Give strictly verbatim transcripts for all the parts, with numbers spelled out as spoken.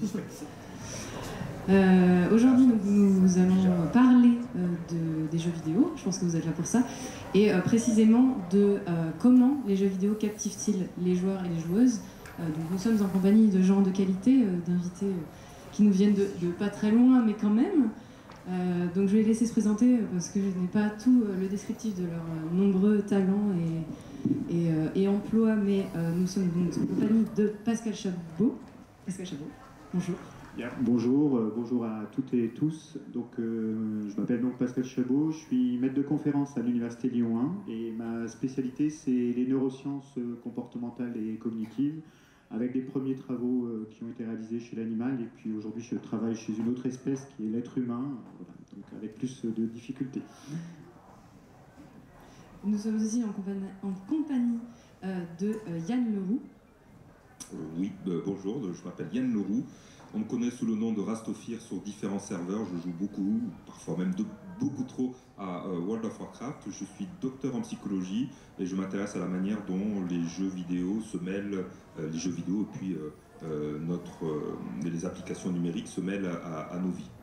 Euh, Aujourd'hui, nous, nous allons parler euh, de, des jeux vidéo, je pense que vous êtes là pour ça, et euh, précisément de euh, comment les jeux vidéo captivent-ils les joueurs et les joueuses. Euh, donc nous sommes en compagnie de gens de qualité, euh, d'invités euh, qui nous viennent de, de pas très loin, mais quand même. Euh, donc je vais les laisser se présenter parce que je n'ai pas tout euh, le descriptif de leurs euh, nombreux talents et, et, euh, et emplois, mais euh, nous sommes donc en compagnie de Pascal Chabot. Pascal Chabot, bonjour. Bien, bonjour, euh, bonjour à toutes et tous. Donc, euh, je m'appelle donc Pascal Chabot, je suis maître de conférence à l'Université Lyon un et ma spécialité c'est les neurosciences comportementales et cognitives avec des premiers travaux euh, qui ont été réalisés chez l'animal et puis aujourd'hui je travaille chez une autre espèce qui est l'être humain, voilà, donc avec plus de difficultés. Nous sommes aussi en compagnie, en compagnie euh, de euh, Yann Leroux. Euh, oui, euh, bonjour, je m'appelle Yann Leroux. On me connaît sous le nom de Rastofir sur différents serveurs. Je joue beaucoup, parfois même de, beaucoup trop à euh, World of Warcraft. Je suis docteur en psychologie et je m'intéresse à la manière dont les jeux vidéo se mêlent, euh, les jeux vidéo et puis euh, euh, notre, euh, les applications numériques se mêlent à, à nos vies.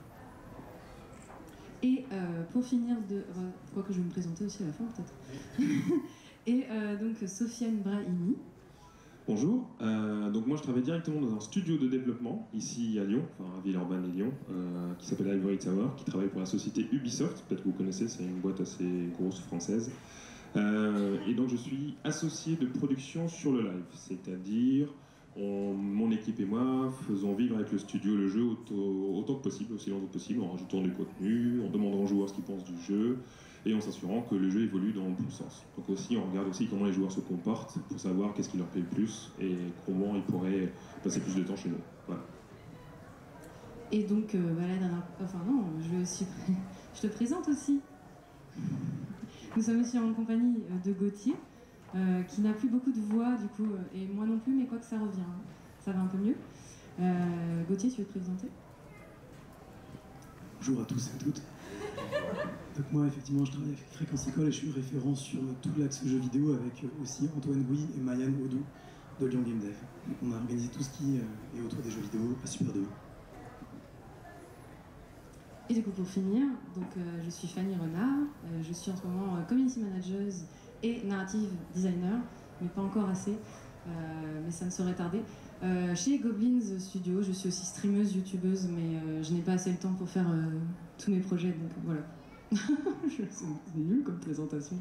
Et euh, pour finir de... Enfin, je crois que je vais me présenter aussi à la fin peut-être. Et euh, donc Sofiane Brahimi. Bonjour, euh, donc moi je travaille directement dans un studio de développement ici à Lyon, enfin à Villeurbanne et Lyon, euh, qui s'appelle Ivory Tower, qui travaille pour la société Ubisoft, peut-être que vous connaissez, c'est une boîte assez grosse française. Euh, et donc je suis associé de production sur le live, c'est-à-dire on, mon équipe et moi faisons vivre avec le studio le jeu autant, autant que possible, aussi longtemps que possible, en rajoutant du contenu, en demandant aux joueurs ce qu'ils pensent du jeu, et en s'assurant que le jeu évolue dans le bon sens. Donc aussi, on regarde aussi comment les joueurs se comportent pour savoir qu'est-ce qui leur plaît le plus et comment ils pourraient passer plus de temps chez nous. Voilà. Et donc, euh, bah, la dernière... Enfin non, je vais aussi... je te présente aussi. Nous sommes aussi en compagnie de Gauthier, euh, qui n'a plus beaucoup de voix du coup, et moi non plus, mais quoi que ça revient. Hein. Ça va un peu mieux. Euh, Gauthier, tu veux te présenter ? Bonjour à tous et toutes. Donc moi, effectivement, je travaille avec Fréquence École et je suis référent sur tout l'axe jeux vidéo avec aussi Antoine Bouy et Mayan Odou de Lyon Game Dev. Donc on a organisé tout ce qui est autour des jeux vidéo à Super deux. Et du coup, pour finir, donc, euh, je suis Fanny Renard, euh, je suis en ce moment euh, Community Manager et Narrative Designer, mais pas encore assez, euh, mais ça ne saurait tarder. Euh, chez Goblins Studio, je suis aussi streameuse, youtubeuse, mais euh, je n'ai pas assez le temps pour faire euh, tous mes projets, donc voilà. C'est nul comme présentation.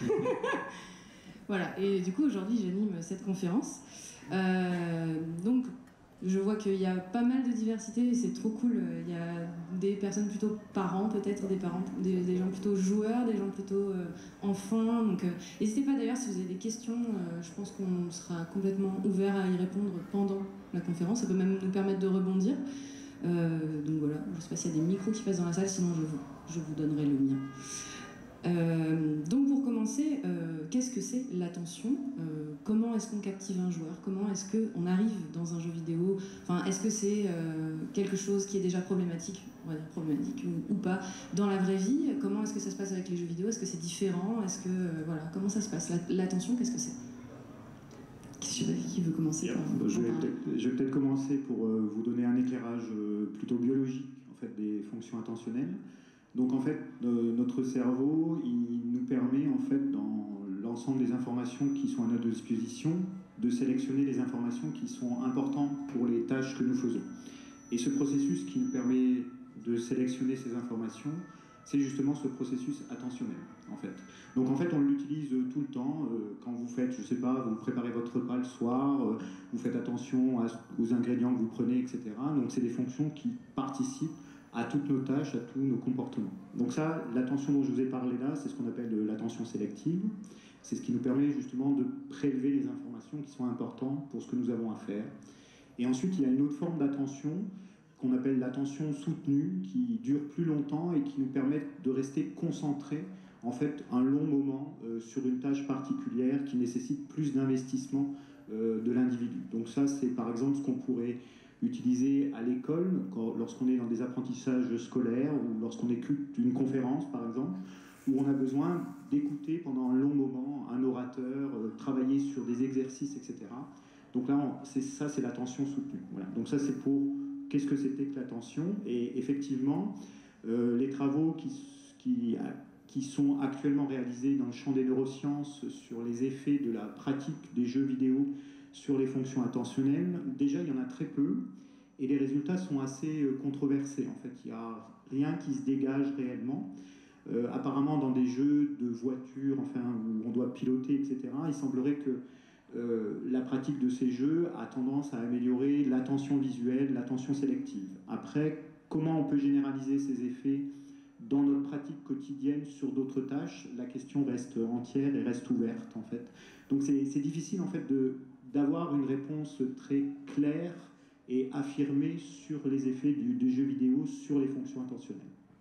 Voilà, et du coup aujourd'hui j'anime cette conférence. Euh, donc je vois qu'il y a pas mal de diversité et c'est trop cool. Il y a des personnes plutôt parents, peut-être des parents, des, des gens plutôt joueurs, des gens plutôt euh, enfants. Donc euh, n'hésitez pas d'ailleurs si vous avez des questions. Euh, je pense qu'on sera complètement ouvert à y répondre pendant la conférence. Ça peut même nous permettre de rebondir. Euh, donc voilà, je ne sais pas s'il y a des micros qui passent dans la salle, sinon je vous, je vous donnerai le mien. Euh, donc pour commencer, euh, qu'est-ce que c'est l'attention ? euh, Comment est-ce qu'on captive un joueur ? Comment est-ce qu'on arrive dans un jeu vidéo ? Enfin, est-ce que c'est euh, quelque chose qui est déjà problématique, on va dire problématique ou, ou pas, dans la vraie vie ? Comment est-ce que ça se passe avec les jeux vidéo ? Est-ce que c'est différent ? Est-ce que, euh, voilà, comment ça se passe ? L'attention, qu'est-ce que c'est ? Je sais pas qui veut commencer. Bien, par, je, vais peut-être, peut-être commencer pour euh, vous donner un éclairage euh, plutôt biologique en fait, des fonctions attentionnelles. Donc en fait, euh, notre cerveau, il nous permet en fait, dans l'ensemble des informations qui sont à notre disposition, de sélectionner les informations qui sont importantes pour les tâches que nous faisons. Et ce processus qui nous permet de sélectionner ces informations, c'est justement ce processus attentionnel, en fait. Donc en fait, on l'utilise tout le temps. Euh, quand vous faites, je sais pas, vous préparez votre repas le soir, euh, vous faites attention à, aux ingrédients que vous prenez, et cetera. Donc c'est des fonctions qui participent à toutes nos tâches, à tous nos comportements. Donc ça, l'attention dont je vous ai parlé là, c'est ce qu'on appelle l'attention sélective. C'est ce qui nous permet justement de prélever les informations qui sont importantes pour ce que nous avons à faire. Et ensuite, il y a une autre forme d'attention qu'on appelle l'attention soutenue, qui dure plus longtemps et qui nous permet de rester concentrés en fait un long moment euh, sur une tâche particulière qui nécessite plus d'investissement euh, de l'individu. Donc ça, c'est par exemple ce qu'on pourrait utiliser à l'école lorsqu'on est dans des apprentissages scolaires ou lorsqu'on écoute une conférence par exemple, où on a besoin d'écouter pendant un long moment un orateur, euh, travailler sur des exercices, et cetera. Donc là, c'est ça, c'est l'attention soutenue. Voilà. Donc ça, c'est pour qu'est-ce que c'était que l'attention. Et effectivement, euh, les travaux qui, qui, qui sont actuellement réalisés dans le champ des neurosciences sur les effets de la pratique des jeux vidéo sur les fonctions attentionnelles, déjà il y en a très peu, et les résultats sont assez controversés. En fait, il n'y a rien qui se dégage réellement. Euh, apparemment, dans des jeux de voiture, enfin, où on doit piloter, et cetera, il semblerait que euh, la pratique de ces jeux a tendance à améliorer l'attention visuelle, l'attention sélective. Après, comment on peut généraliser ces effets dans notre pratique quotidienne sur d'autres tâches, la question reste entière et reste ouverte, en fait. Donc c'est difficile, en fait, de, d'avoir une réponse très claire et affirmée sur les effets du, des jeux vidéo sur les fonctions attentionnelles.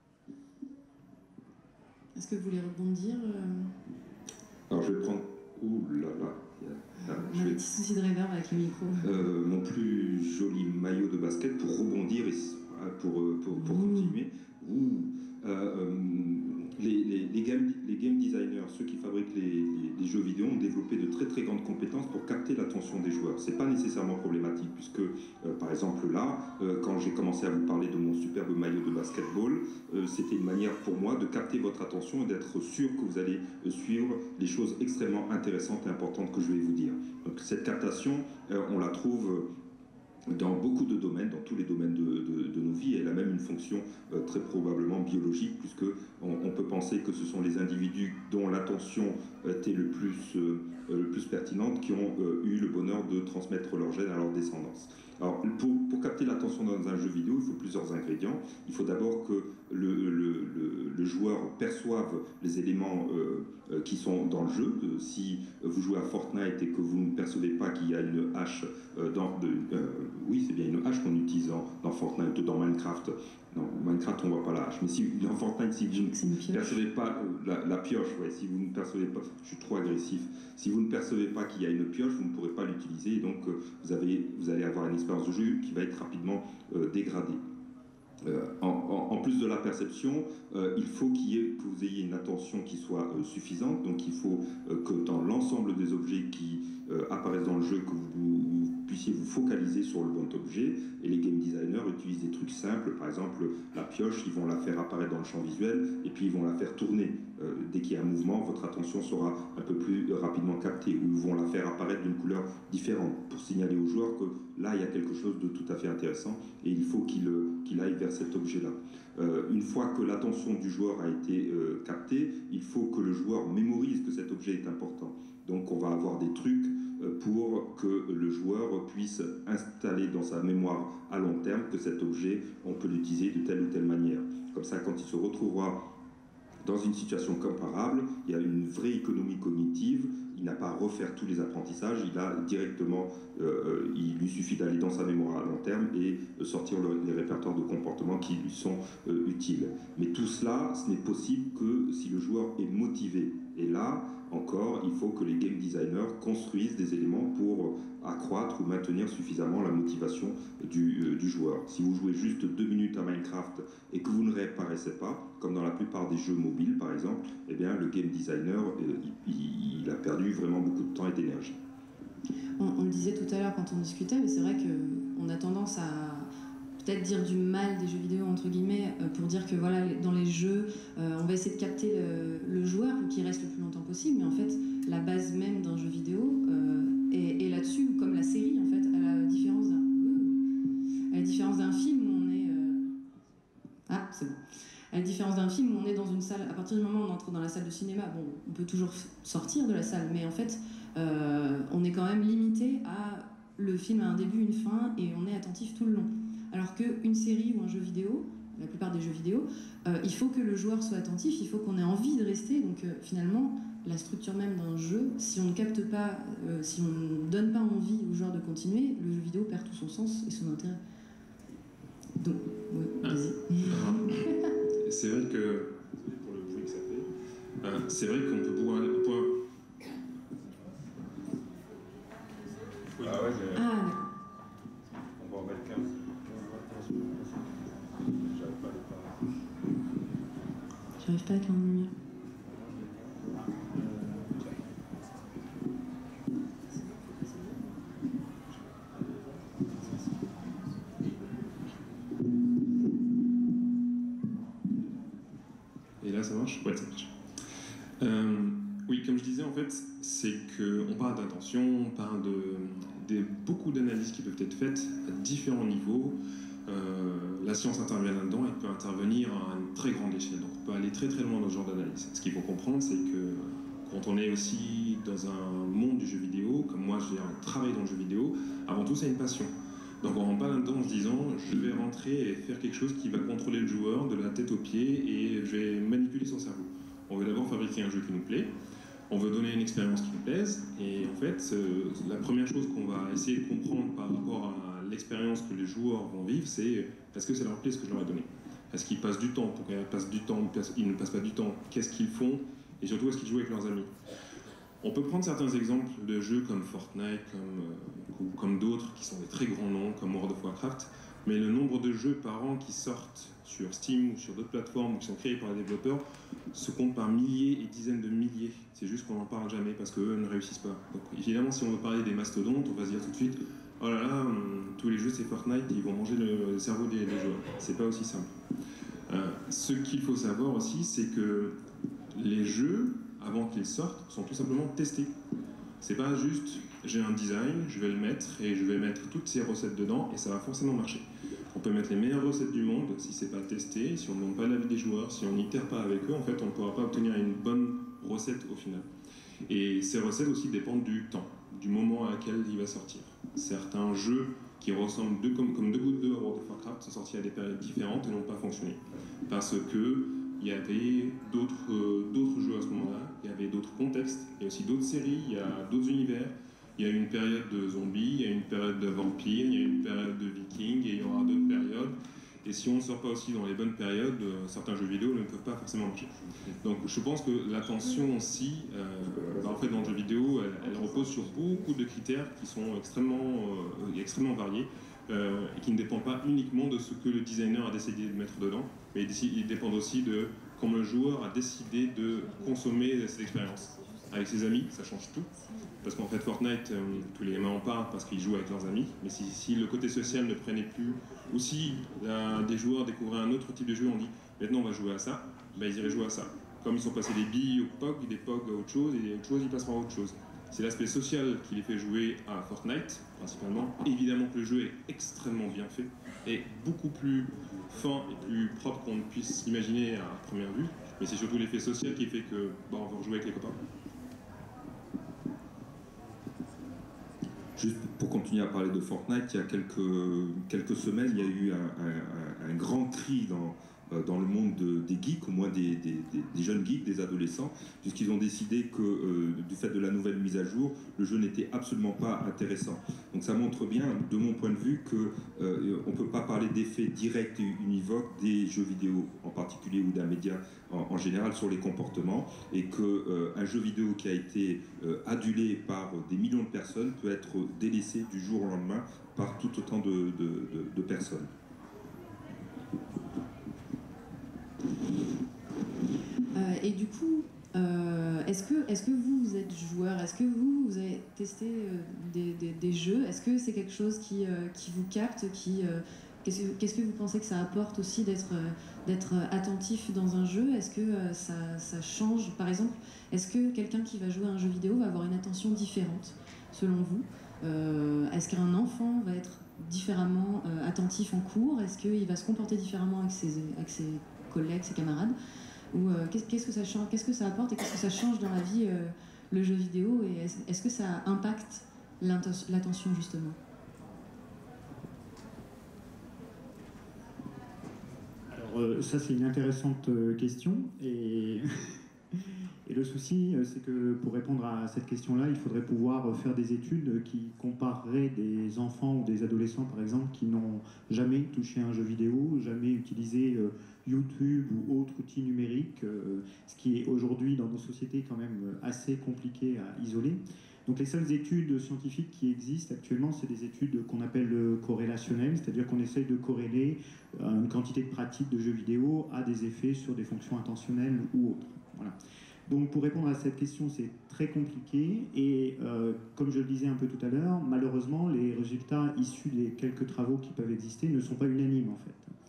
Est-ce que vous voulez rebondir euh... Alors je vais prendre... Ouh là là, ah, On a vais... un petit souci de reverb avec le micro. Euh, mon plus joli maillot de basket pour rebondir et pour, pour, pour mmh. continuer. Ouh. Euh, euh, les, les, les, game, les game designers, ceux qui fabriquent les, les, les jeux vidéo, ont développé de très très grandes compétences pour capter l'attention des joueurs. C'est pas nécessairement problématique puisque, euh, par exemple là, euh, quand j'ai commencé à vous parler de mon superbe maillot de basketball, euh, c'était une manière pour moi de capter votre attention et d'être sûr que vous allez euh, suivre les choses extrêmement intéressantes et importantes que je vais vous dire. Donc cette captation, euh, on la trouve... Euh, dans beaucoup de domaines, dans tous les domaines de, de, de nos vies. Elle a même une fonction euh, très probablement biologique, puisque on, on peut penser que ce sont les individus dont l'attention était le plus, euh, le plus pertinente qui ont euh, eu le bonheur de transmettre leur gène à leur descendance. Alors, pour, pour capter l'attention dans un jeu vidéo, il faut plusieurs ingrédients. Il faut d'abord que le, le, le, le joueur perçoive les éléments euh, qui sont dans le jeu. Si vous jouez à Fortnite et que vous ne percevez pas qu'il y a une hache euh, dans... De, euh, oui, c'est bien une hache qu'on utilise dans, dans Fortnite ou dans Minecraft. Non, Minecraft, on ne voit pas la hache. Mais si, dans Fortnite, si vous ne percevez pas euh, la, la pioche, ouais, si vous ne percevez pas, je suis trop agressif, si vous ne percevez pas qu'il y a une pioche, vous ne pourrez pas l'utiliser. Et donc, euh, vous, avez, vous allez avoir une expérience de jeu qui va être rapidement euh, dégradée. Euh, en, en, en plus de la perception, euh, il faut qu'il y ait, que vous ayez une attention qui soit euh, suffisante. Donc, il faut euh, que dans l'ensemble des objets qui euh, apparaissent dans le jeu, que vous, vous puissiez vous focaliser sur le bon objet. Et les game designers utilisent des trucs simples. Par exemple, la pioche, ils vont la faire apparaître dans le champ visuel et puis ils vont la faire tourner. Euh, dès qu'il y a un mouvement, votre attention sera un peu plus rapidement captée. Ou ils vont la faire apparaître d'une couleur différente pour signaler aux joueurs que là, il y a quelque chose de tout à fait intéressant et il faut qu'il qu'il aille vers cet objet-là. Euh, une fois que l'attention du joueur a été euh, captée, il faut que le joueur mémorise que cet objet est important. Donc on va avoir des trucs euh, pour que le joueur puisse installer dans sa mémoire à long terme que cet objet, on peut l'utiliser de telle ou telle manière. Comme ça, quand il se retrouvera dans une situation comparable, il y a une vraie économie cognitive. Il n'a pas à refaire tous les apprentissages, il a directement, euh, il lui suffit d'aller dans sa mémoire à long terme et de sortir le, les répertoires de comportement qui lui sont euh, utiles. Mais tout cela, ce n'est possible que si le joueur est motivé. Et là, encore, il faut que les game designers construisent des éléments pour accroître ou maintenir suffisamment la motivation du, euh, du joueur. Si vous jouez juste deux minutes à Minecraft et que vous ne réapparaissez pas, comme dans la plupart des jeux mobiles par exemple, eh bien le game designer, euh, il, il a perdu vraiment beaucoup de temps et d'énergie. On, on le disait tout à l'heure quand on discutait, mais c'est vrai qu'on a tendance à peut-être dire du mal des jeux vidéo entre guillemets pour dire que voilà, dans les jeux euh, on va essayer de capter le, le joueur pour qu'il reste le plus longtemps possible, mais en fait la base même d'un jeu vidéo euh, est, est là-dessus, comme la série en fait, à la différence d'un à la différence d'un film où on est euh... ah c'est bon à la différence d'un film où on est dans une salle, à partir du moment où on entre dans la salle de cinéma, bon on peut toujours sortir de la salle, mais en fait euh, on est quand même limité à le film a un début, une fin et on est attentif tout le long. Alors qu'une série ou un jeu vidéo, la plupart des jeux vidéo, euh, il faut que le joueur soit attentif, il faut qu'on ait envie de rester. Donc euh, finalement, la structure même d'un jeu, si on ne capte pas, euh, si on ne donne pas envie au joueur de continuer, le jeu vidéo perd tout son sens et son intérêt. Donc, ouais, vas-y. C'est vrai que... Pour le bruit que ça fait. Euh, c'est vrai qu'on peut pouvoir... Point... Ah ouais, j'ai... Ah, d'accord. On va en mettre quinze. J'arrive pas à le faire. J'arrive pas à être en lumière. marche. Ouais, ça marche. Euh, oui, comme je disais, en fait, c'est qu'on parle d'attention, on parle de, de beaucoup d'analyses qui peuvent être faites à différents niveaux. Euh, la science intervient là-dedans, elle peut intervenir à une très grande échelle. Donc on peut aller très très loin dans ce genre d'analyse. Ce qu'il faut comprendre, c'est que quand on est aussi dans un monde du jeu vidéo, comme moi j'ai un travail dans le jeu vidéo, avant tout c'est une passion. Donc on ne rentre pas là-dedans en se disant je vais rentrer et faire quelque chose qui va contrôler le joueur de la tête aux pieds et je vais manipuler son cerveau. On veut d'abord fabriquer un jeu qui nous plaît, on veut donner une expérience qui nous plaise, et en fait euh, la première chose qu'on va essayer de comprendre par rapport à l'expérience que les joueurs vont vivre, c'est est-ce que ça leur plaît ce que je leur ai donné? Est-ce qu'ils passent du temps? Pourquoi ils passent du temps? Ils ne passent pas du temps? Qu'est-ce qu'ils font? Et surtout, est-ce qu'ils jouent avec leurs amis? On peut prendre certains exemples de jeux comme Fortnite, comme, euh, ou comme d'autres qui sont des très grands noms, comme World of Warcraft, mais le nombre de jeux par an qui sortent sur Steam ou sur d'autres plateformes qui sont créés par les développeurs se compte par milliers et dizaines de milliers. C'est juste qu'on n'en parle jamais parce qu'eux ne réussissent pas. Donc évidemment, si on veut parler des mastodontes, on va se dire tout de suite oh là là, hum, tous les jeux c'est Fortnite, ils vont manger le cerveau des, des joueurs. C'est pas aussi simple. Euh, ce qu'il faut savoir aussi, c'est que les jeux, avant qu'ils sortent, sont tout simplement testés. C'est pas juste j'ai un design, je vais le mettre et je vais mettre toutes ces recettes dedans et ça va forcément marcher. On peut mettre les meilleures recettes du monde, si c'est pas testé, si on ne demande pas l'avis des joueurs, si on n'itère pas avec eux, en fait on ne pourra pas obtenir une bonne recette au final. Et ces recettes aussi dépendent du temps, du moment à laquelle il va sortir. Certains jeux qui ressemblent deux, comme, comme deux gouttes d'eau à World of Warcraft sont sortis à des périodes différentes et n'ont pas fonctionné. Parce que il y avait d'autres euh, d'autres jeux à ce moment-là, il y avait d'autres contextes, il y a aussi d'autres séries, il y a d'autres univers. Il y a une période de zombies, il y a une période de vampires, il y a une période de vikings et il y aura d'autres périodes. Et si on ne sort pas aussi dans les bonnes périodes, euh, certains jeux vidéo ne peuvent pas forcément marcher. Donc je pense que l'attention aussi, euh, bah, en fait dans le jeu vidéo, elle, elle repose sur beaucoup de critères qui sont extrêmement, euh, extrêmement variés euh, et qui ne dépendent pas uniquement de ce que le designer a décidé de mettre dedans, mais ils dépendent aussi de comment le joueur a décidé de consommer cette expérience. Avec ses amis, ça change tout. Parce qu'en fait, Fortnite, euh, tous les gamins en parlent parce qu'ils jouent avec leurs amis. Mais si, si le côté social ne prenait plus, ou si euh, des joueurs découvraient un autre type de jeu, on dit maintenant on va jouer à ça, ben, ils iraient jouer à ça. Comme ils sont passés des billes au P O G, des P O G à autre chose, et autre chose, ils passeront à autre chose. C'est l'aspect social qui les fait jouer à Fortnite, principalement. Évidemment que le jeu est extrêmement bien fait, et beaucoup plus fin et plus propre qu'on ne puisse l'imaginer à première vue. Mais c'est surtout l'effet social qui fait que bah, on va rejouer avec les copains. Juste pour continuer à parler de Fortnite, il y a quelques, quelques semaines, il y a eu un, un, un grand cri dans, dans le monde de, des geeks, au moins des, des, des jeunes geeks, des adolescents, puisqu'ils ont décidé que euh, du fait de la nouvelle mise à jour, le jeu n'était absolument pas intéressant. Donc ça montre bien, de mon point de vue, qu'on euh, ne peut pas parler d'effet direct et univoque des jeux vidéo en particulier ou d'un média en, en général sur les comportements, et qu'un euh, jeu vidéo qui a été euh, adulé par des millions de personnes peut être délaissé du jour au lendemain par tout autant de, de, de, de personnes. Euh, et du coup, euh, est-ce que, est-ce que vous, vous êtes joueur? Est-ce que vous, vous avez testé euh, des, des, des jeux? Est-ce que c'est quelque chose qui, euh, qui vous capte qui, euh, qu'est-ce, que, qu'est-ce que vous pensez que ça apporte aussi d'être, euh, d'être attentif dans un jeu? Est-ce que euh, ça, ça change? Par exemple, est-ce que quelqu'un qui va jouer à un jeu vidéo va avoir une attention différente, selon vous? euh, Est-ce qu'un enfant va être différemment euh, attentif en cours? Est-ce qu'il va se comporter différemment avec ses, avec ses collègues, ses camarades? Ou euh, qu'est-ce, qu'est-ce que ça change, qu'est-ce que ça apporte et qu'est-ce que ça change dans la vie, euh, le jeu vidéo, et est-ce, est-ce que ça impacte l'attention justement? Alors euh, ça c'est une intéressante euh, question, et, et le souci euh, c'est que pour répondre à cette question-là, il faudrait pouvoir euh, faire des études qui compareraient des enfants ou des adolescents par exemple qui n'ont jamais touché à un jeu vidéo, jamais utilisé euh, YouTube ou autre outil numérique, euh, ce qui est aujourd'hui dans nos sociétés quand même assez compliqué à isoler. Donc les seules études scientifiques qui existent actuellement, c'est des études qu'on appelle corrélationnelles, c'est-à-dire qu'on essaye de corréler une quantité de pratiques de jeux vidéo à des effets sur des fonctions intentionnelles ou autres. Voilà. Donc pour répondre à cette question, c'est très compliqué, et euh, comme je le disais un peu tout à l'heure, malheureusement les résultats issus des quelques travaux qui peuvent exister ne sont pas unanimes en fait.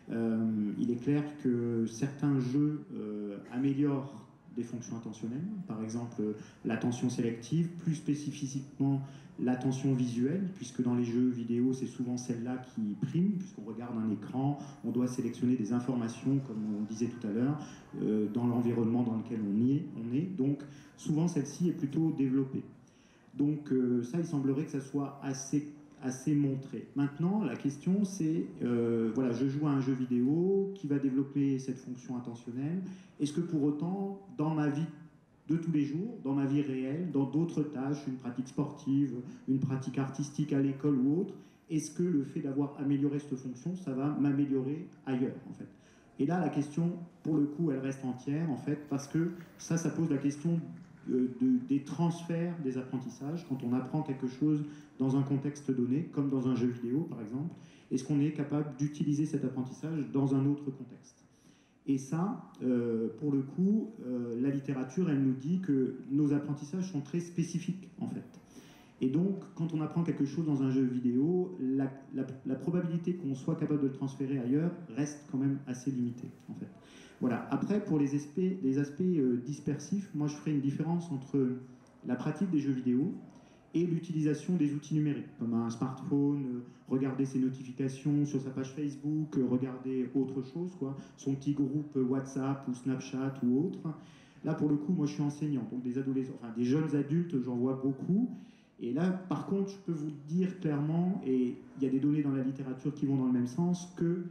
Euh, il est clair que certains jeux euh, améliorent des fonctions attentionnelles, par exemple l'attention sélective, plus spécifiquement l'attention visuelle, puisque dans les jeux vidéo, c'est souvent celle-là qui prime, puisqu'on regarde un écran, on doit sélectionner des informations, comme on disait tout à l'heure, euh, dans l'environnement dans lequel on, y est, on est. Donc, souvent, celle-ci est plutôt développée. Donc, euh, ça, il semblerait que ça soit assez, assez montré. Maintenant, la question, c'est, euh, voilà, je joue à un jeu vidéo qui va développer cette fonction attentionnelle. Est-ce que pour autant, dans ma vie de tous les jours, dans ma vie réelle, dans d'autres tâches, une pratique sportive, une pratique artistique à l'école ou autre, est-ce que le fait d'avoir amélioré cette fonction, ça va m'améliorer ailleurs, en fait? Et là, la question, pour le coup, elle reste entière, en fait, parce que ça, ça pose la question de, de, des transferts des apprentissages. Quand on apprend quelque chose dans un contexte donné, comme dans un jeu vidéo, par exemple, est-ce qu'on est capable d'utiliser cet apprentissage dans un autre contexte? Et ça, euh, pour le coup, euh, la littérature, elle nous dit que nos apprentissages sont très spécifiques, en fait. Et donc, quand on apprend quelque chose dans un jeu vidéo, la, la, la probabilité qu'on soit capable de le transférer ailleurs reste quand même assez limitée, en fait. Voilà. Après, pour les aspects, les aspects euh, dispersifs, moi, je ferai une différence entre la pratique des jeux vidéo et l'utilisation des outils numériques, comme un smartphone, euh, regarder ses notifications sur sa page Facebook, euh, regarder autre chose, quoi, son petit groupe WhatsApp ou Snapchat ou autre. Là, pour le coup, moi, je suis enseignant, donc des adolescents, enfin des jeunes adultes, j'en vois beaucoup. Et là, par contre, je peux vous dire clairement, et il y a des données dans la littérature qui vont dans le même sens, que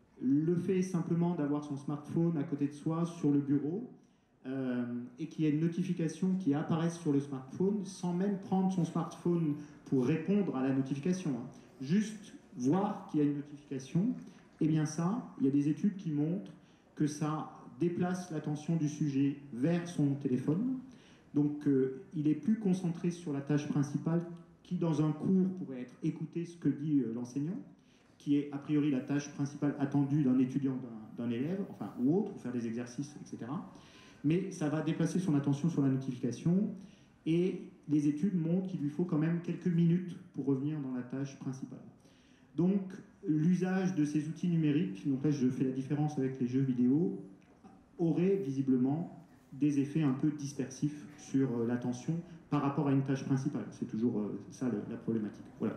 le fait simplement d'avoir son smartphone à côté de soi sur le bureau, Euh, et qu'il y a une notification qui apparaisse sur le smartphone sans même prendre son smartphone pour répondre à la notification, hein. Juste voir qu'il y a une notification, et bien ça, il y a des études qui montrent que ça déplace l'attention du sujet vers son téléphone, donc euh, il est plus concentré sur la tâche principale qui dans un cours pourrait être écouter ce que dit euh, l'enseignant, qui est a priori la tâche principale attendue d'un étudiant, d'un, d'un élève, enfin ou autre, ou faire des exercices, et cetera. Mais ça va déplacer son attention sur la notification, et les études montrent qu'il lui faut quand même quelques minutes pour revenir dans la tâche principale. Donc, l'usage de ces outils numériques, donc là je fais la différence avec les jeux vidéo, aurait visiblement des effets un peu dispersifs sur l'attention par rapport à une tâche principale. C'est toujours ça la problématique. Voilà.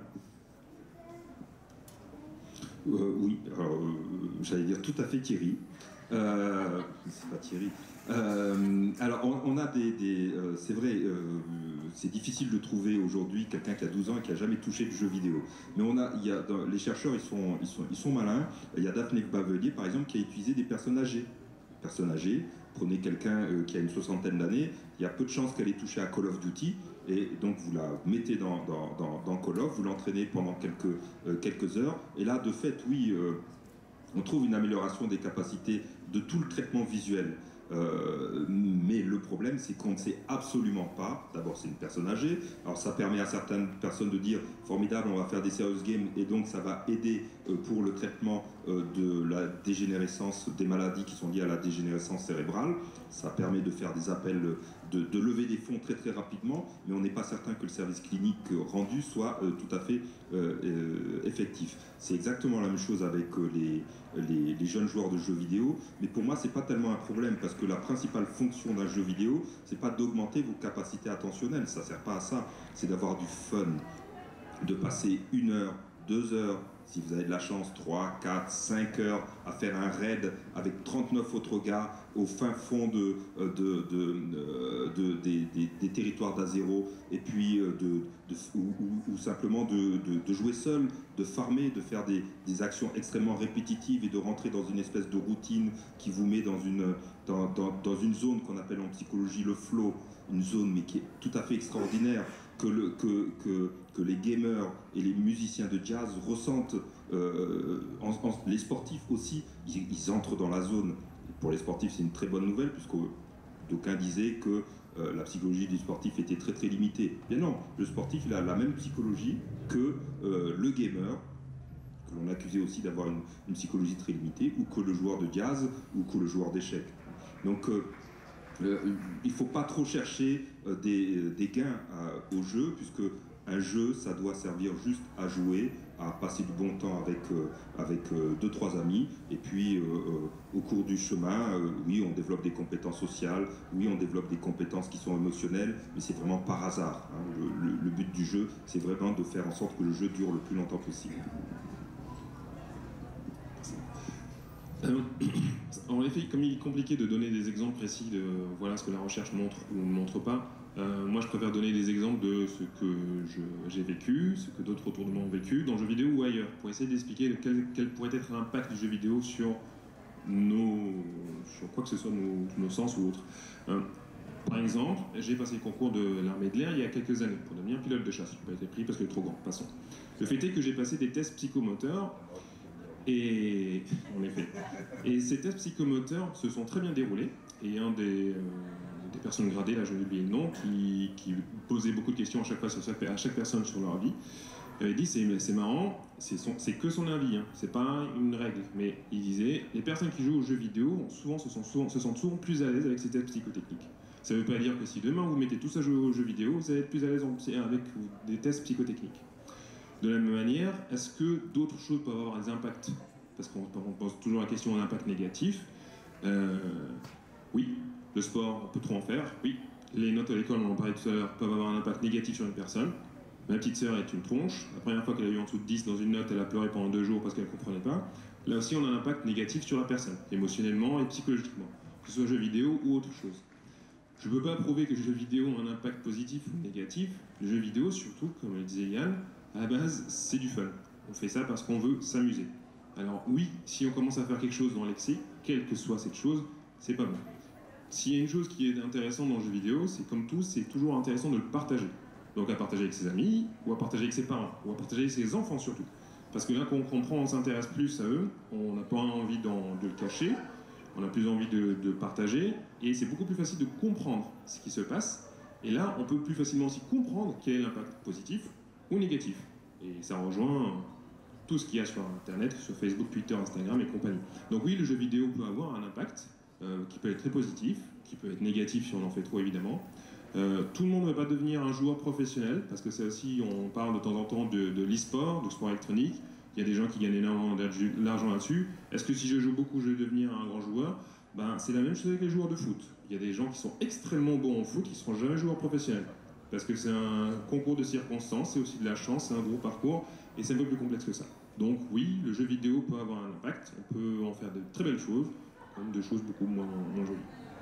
Euh, oui, alors, euh, j'allais dire tout à fait Thierry. Euh, c'est pas Thierry. Euh, alors, on, on a des... des euh, c'est vrai, euh, c'est difficile de trouver aujourd'hui quelqu'un qui a douze ans et qui n'a jamais touché de jeux vidéo. Mais on a, il y a, dans, les chercheurs, ils sont, ils, sont, ils sont malins. Il y a Daphné Bavelier, par exemple, qui a utilisé des personnes âgées. Personnes âgées, prenez quelqu'un euh, qui a une soixantaine d'années, il y a peu de chances qu'elle ait touché à Call of Duty. Et donc vous la mettez dans, dans, dans, dans Call of, vous l'entraînez pendant quelques, euh, quelques heures. Et là, de fait, oui... Euh, on trouve une amélioration des capacités de tout le traitement visuel. Euh, mais le problème, c'est qu'on ne sait absolument pas. D'abord, c'est une personne âgée. Alors, ça permet à certaines personnes de dire formidable, on va faire des serious games, et donc ça va aider euh, pour le traitement euh, de la dégénérescence, des maladies qui sont liées à la dégénérescence cérébrale. Ça permet de faire des appels, de, de lever des fonds très très rapidement, mais on n'est pas certain que le service clinique rendu soit euh, tout à fait euh, euh, effectif. C'est exactement la même chose avec euh, les, les, les jeunes joueurs de jeux vidéo, mais pour moi, c'est pas tellement un problème parce que la principale fonction d'un jeu vidéo, c'est pas d'augmenter vos capacités attentionnelles, ça sert pas à ça, c'est d'avoir du fun, de passer une heure, deux heures, si vous avez de la chance, trois, quatre, cinq heures à faire un raid avec trente-neuf autres gars au fin fond de, de, de, de, de, des, des, des territoires d'A zéro, et puis de, de, ou, ou, ou simplement de, de, de jouer seul, de farmer, de faire des, des actions extrêmement répétitives et de rentrer dans une espèce de routine qui vous met dans une, dans, dans, dans une zone qu'on appelle en psychologie le flow, une zone mais qui est tout à fait extraordinaire, que, le, que, que, que les gamers et les musiciens de jazz ressentent. Euh, en, en, les sportifs aussi, ils, ils entrent dans la zone. Pour les sportifs, c'est une très bonne nouvelle, puisque d'aucuns disaient que euh, la psychologie du sportif était très très limitée. Bien non, le sportif il a la même psychologie que euh, le gamer, que l'on accusait aussi d'avoir une, une psychologie très limitée, ou que le joueur de jazz, ou que le joueur d'échecs. Donc euh, euh, il ne faut pas trop chercher euh, des, des gains euh, au jeu, puisque Un jeu, ça doit servir juste à jouer, à passer du bon temps avec, euh, avec euh, deux, trois amis, et puis euh, euh, au cours du chemin, euh, oui, on développe des compétences sociales, oui, on développe des compétences qui sont émotionnelles, mais c'est vraiment par hasard. Hein. Le, le, le but du jeu, c'est vraiment de faire en sorte que le jeu dure le plus longtemps possible. Euh, en effet, comme il est compliqué de donner des exemples précis de voilà ce que la recherche montre ou ne montre pas, euh, moi je préfère donner des exemples de ce que j'ai vécu, ce que d'autres autour de moi ont vécu, dans le jeu vidéo ou ailleurs, pour essayer d'expliquer quel, quel pourrait être l'impact du jeu vidéo sur, nos, sur quoi que ce soit, nos, nos sens ou autres. Euh, par exemple, j'ai passé le concours de l'armée de l'air il y a quelques années pour devenir pilote de chasse. Je n'ai pas été pris parce que est trop grand, passons. Le fait est que j'ai passé des tests psychomoteurs. Et, en effet. Et ces tests psychomoteurs se sont très bien déroulés. Et un des, euh, des personnes gradées, là je vais oublier le nom, qui, qui posait beaucoup de questions à chaque fois sur chaque, à chaque personne sur leur avis, avait dit c'est marrant, c'est que son avis, hein, c'est pas une règle. Mais il disait les personnes qui jouent aux jeux vidéo souvent se, sont souvent, se sentent souvent plus à l'aise avec ces tests psychotechniques. Ça ne veut pas dire que si demain vous mettez tous à jouer aux jeux vidéo, vous allez être plus à l'aise avec des tests psychotechniques. De la même manière, est-ce que d'autres choses peuvent avoir des impacts? Parce qu'on pose toujours la question de l'impact négatif. Euh, oui, le sport, on peut trop en faire. Oui, les notes à l'école, on en parlait tout à l'heure, peuvent avoir un impact négatif sur une personne. Ma petite sœur est une tronche. La première fois qu'elle a eu en dessous de dix dans une note, elle a pleuré pendant deux jours parce qu'elle ne comprenait pas. Là aussi, on a un impact négatif sur la personne, émotionnellement et psychologiquement, que ce soit jeu vidéo ou autre chose. Je ne peux pas prouver que les jeux vidéo ont un impact positif ou négatif. Les jeux vidéo, surtout, comme le disait Yann, à la base, c'est du fun. On fait ça parce qu'on veut s'amuser. Alors oui, si on commence à faire quelque chose dans l'excès, quelle que soit cette chose, c'est pas bon. S'il y a une chose qui est intéressante dans le jeu vidéo, c'est comme tout, c'est toujours intéressant de le partager. Donc à partager avec ses amis, ou à partager avec ses parents, ou à partager avec ses enfants surtout. Parce que là qu'on comprend, on s'intéresse plus à eux, on n'a pas envie de le cacher, on a plus envie de, de partager, et c'est beaucoup plus facile de comprendre ce qui se passe. Et là, on peut plus facilement aussi comprendre quel est l'impact positif ou négatif. Et ça rejoint tout ce qu'il y a sur Internet, sur Facebook, Twitter, Instagram et compagnie. Donc oui, le jeu vidéo peut avoir un impact euh, qui peut être très positif, qui peut être négatif si on en fait trop évidemment. Euh, tout le monde ne va pas devenir un joueur professionnel, parce que c'est aussi, on parle de temps en temps de, de l'e-sport, de sport électronique. Il y a des gens qui gagnent énormément d'argent là-dessus. Est-ce que si je joue beaucoup, je vais devenir un grand joueur? Ben, c'est la même chose avec les joueurs de foot. Il y a des gens qui sont extrêmement bons en foot, qui ne seront jamais joueurs professionnels. Parce que c'est un concours de circonstances, c'est aussi de la chance, c'est un gros parcours, et c'est un peu plus complexe que ça. Donc oui, le jeu vidéo peut avoir un impact, on peut en faire de très belles choses, comme de choses beaucoup moins, moins jolies.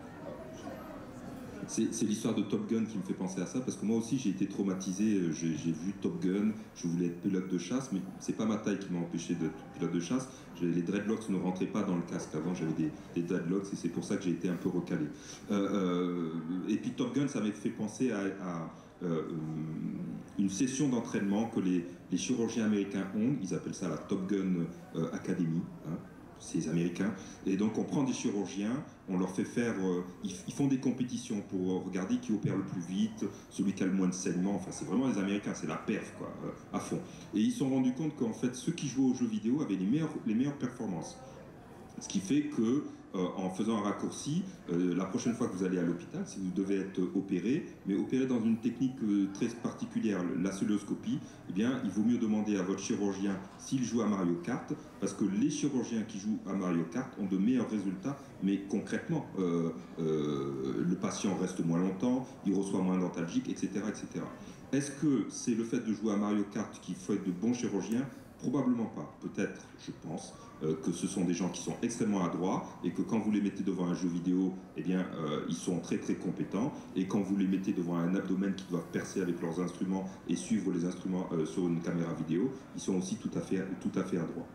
C'est l'histoire de Top Gun qui me fait penser à ça, parce que moi aussi j'ai été traumatisé, j'ai vu Top Gun, je voulais être pilote de chasse, mais c'est pas ma taille qui m'a empêché d'être pilote de chasse. Les dreadlocks ne rentraient pas dans le casque, avant j'avais des, des dreadlocks et c'est pour ça que j'ai été un peu recalé. Euh, euh, et puis Top Gun, ça m'a fait penser à, à euh, une session d'entraînement que les, les chirurgiens américains ont, ils appellent ça la Top Gun euh, Academy, hein. C'est américains, et donc on prend des chirurgiens, on leur fait faire, euh, ils, ils font des compétitions pour regarder qui opère le plus vite, celui qui a le moins de saignement, enfin c'est vraiment les Américains, c'est la perf quoi, euh, à fond. Et ils se sont rendus compte qu'en fait ceux qui jouaient aux jeux vidéo avaient les meilleures, les meilleures performances. Ce qui fait que, euh, en faisant un raccourci, euh, la prochaine fois que vous allez à l'hôpital, si vous devez être opéré, mais opéré dans une technique euh, très particulière, la cœlioscopie, eh bien, il vaut mieux demander à votre chirurgien s'il joue à Mario Kart, parce que les chirurgiens qui jouent à Mario Kart ont de meilleurs résultats, mais concrètement, euh, euh, le patient reste moins longtemps, il reçoit moins d'antalgiques, et cetera, et cetera. Est-ce que c'est le fait de jouer à Mario Kart qui fait de bons chirurgiens? Probablement pas. Peut-être, je pense, euh, que ce sont des gens qui sont extrêmement adroits et que quand vous les mettez devant un jeu vidéo, eh bien, euh, ils sont très très compétents. Et quand vous les mettez devant un abdomen qui doivent percer avec leurs instruments et suivre les instruments euh, sur une caméra vidéo, ils sont aussi tout à fait, tout à fait adroits.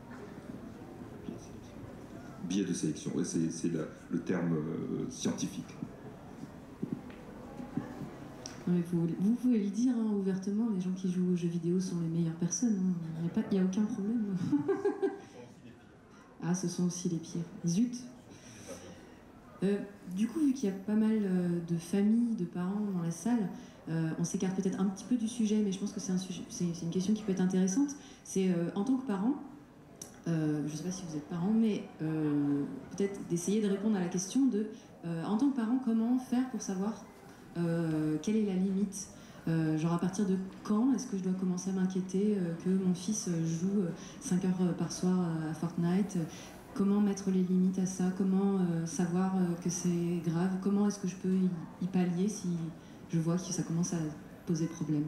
Biais de sélection, ouais, c'est le, le terme euh, scientifique. Non, mais vous, vous pouvez le dire hein, ouvertement, les gens qui jouent aux jeux vidéo sont les meilleures personnes, il hein. n'y a, a aucun problème. Ah, ce sont aussi les pires. Zut. Euh, du coup, vu qu'il y a pas mal euh, de familles, de parents dans la salle, euh, on s'écarte peut-être un petit peu du sujet, mais je pense que c'est un sujet, c'est une question qui peut être intéressante. C'est euh, en tant que parent, euh, je ne sais pas si vous êtes parent, mais euh, peut-être d'essayer de répondre à la question de, euh, en tant que parent, comment faire pour savoir Euh, quelle est la limite Euh, genre à partir de quand est-ce que je dois commencer à m'inquiéter euh, que mon fils joue cinq heures par soir à Fortnite? Comment mettre les limites à ça? Comment euh, savoir euh, que c'est grave? Comment est-ce que je peux y, y pallier si je vois que ça commence à poser problème?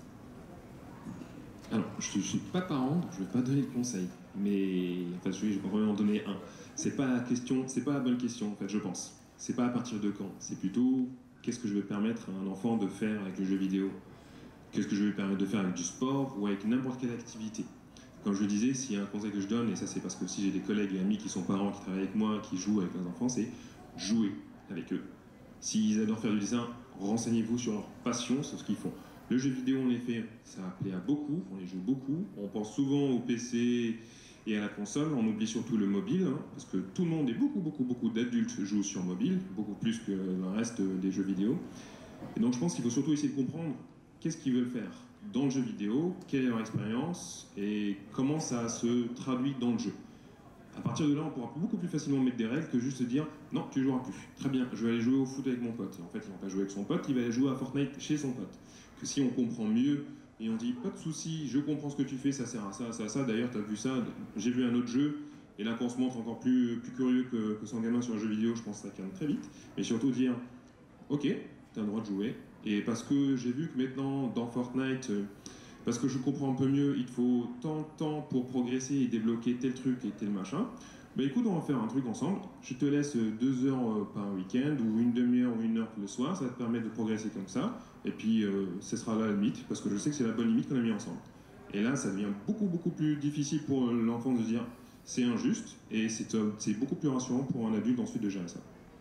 Alors, je ne suis pas parent, donc je ne vais pas donner de conseils, mais enfin, je vais vraiment en donner un. C'est pas la question, c'est pas la bonne question, en fait, je pense. C'est pas à partir de quand, c'est plutôt qu'est-ce que je vais permettre à un enfant de faire avec le jeu vidéo? Qu'est-ce que je vais lui permettre de faire avec du sport ou avec n'importe quelle activité? Comme je le disais, s'il y a un conseil que je donne, et ça c'est parce que si j'ai des collègues et amis qui sont parents, qui travaillent avec moi, qui jouent avec leurs enfants, c'est jouer avec eux. S'ils adorent faire du dessin, renseignez-vous sur leur passion, sur ce qu'ils font. Le jeu vidéo, en effet, ça plaît à beaucoup, on les joue beaucoup. On pense souvent au P C et à la console, on oublie surtout le mobile, hein, parce que tout le monde et beaucoup, beaucoup, beaucoup d'adultes jouent sur mobile, beaucoup plus que le reste des jeux vidéo. Et donc je pense qu'il faut surtout essayer de comprendre qu'est-ce qu'ils veulent faire dans le jeu vidéo, quelle est leur expérience et comment ça se traduit dans le jeu. À partir de là, on pourra beaucoup plus facilement mettre des règles que juste se dire « Non, tu joueras plus. Très bien, je vais aller jouer au foot avec mon pote. » En fait, il ne va pas jouer avec son pote, il va aller jouer à Fortnite chez son pote. Que si on comprend mieux et on dit « Pas de souci, je comprends ce que tu fais, ça sert à ça, ça, ça. D'ailleurs, tu as vu ça, j'ai vu un autre jeu. » Et là, qu'on se montre encore plus, plus curieux que, que son gamin sur un jeu vidéo, je pense que ça calme très vite. Mais surtout dire « Ok, tu as le droit de jouer. » Et parce que j'ai vu que maintenant, dans Fortnite, parce que je comprends un peu mieux, il faut tant de temps pour progresser et débloquer tel truc et tel machin. Bah écoute, on va faire un truc ensemble. Je te laisse deux heures par week-end ou une demi-heure ou une heure le soir. Ça va te permettre de progresser comme ça. Et puis, euh, ce sera la limite, parce que je sais que c'est la bonne limite qu'on a mis ensemble. Et là, ça devient beaucoup, beaucoup plus difficile pour l'enfant de se dire c'est injuste. Et c'est beaucoup plus rassurant pour un adulte ensuite de gérer ça.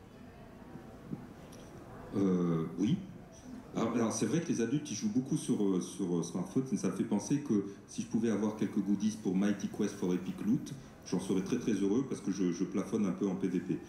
Euh, oui. Alors c'est vrai que les adultes ils jouent beaucoup sur, sur smartphone, et ça me fait penser que si je pouvais avoir quelques goodies pour Mighty Quest for Epic Loot, j'en serais très très heureux parce que je, je plafonne un peu en P V P.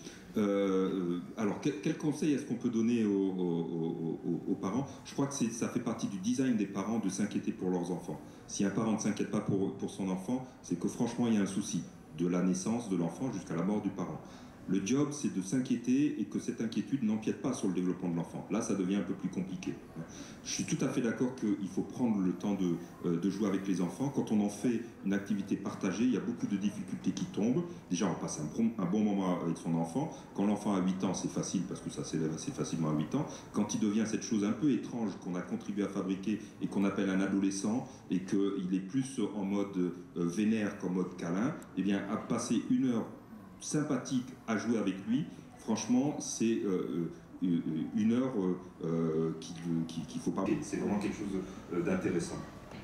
Euh, alors quel, quel conseil est-ce qu'on peut donner aux, aux, aux, aux parents? Je crois que ça fait partie du design des parents de s'inquiéter pour leurs enfants. Si un parent ne s'inquiète pas pour, pour son enfant, c'est que franchement il y a un souci, de la naissance de l'enfant jusqu'à la mort du parent. Le job, c'est de s'inquiéter et que cette inquiétude n'empiète pas sur le développement de l'enfant. Là, ça devient un peu plus compliqué. Je suis tout à fait d'accord qu'il faut prendre le temps de, de jouer avec les enfants. Quand on en fait une activité partagée, il y a beaucoup de difficultés qui tombent. Déjà, on passe un bon, un bon moment avec son enfant. Quand l'enfant a huit ans, c'est facile parce que ça s'élève assez facilement à huit ans. Quand il devient cette chose un peu étrange qu'on a contribué à fabriquer et qu'on appelle un adolescent et qu'il est plus en mode vénère qu'en mode câlin, eh bien, à passer une heure sympathique à jouer avec lui, franchement, c'est euh, une heure euh, qu'il qu'il faut pas. C'est vraiment quelque chose d'intéressant.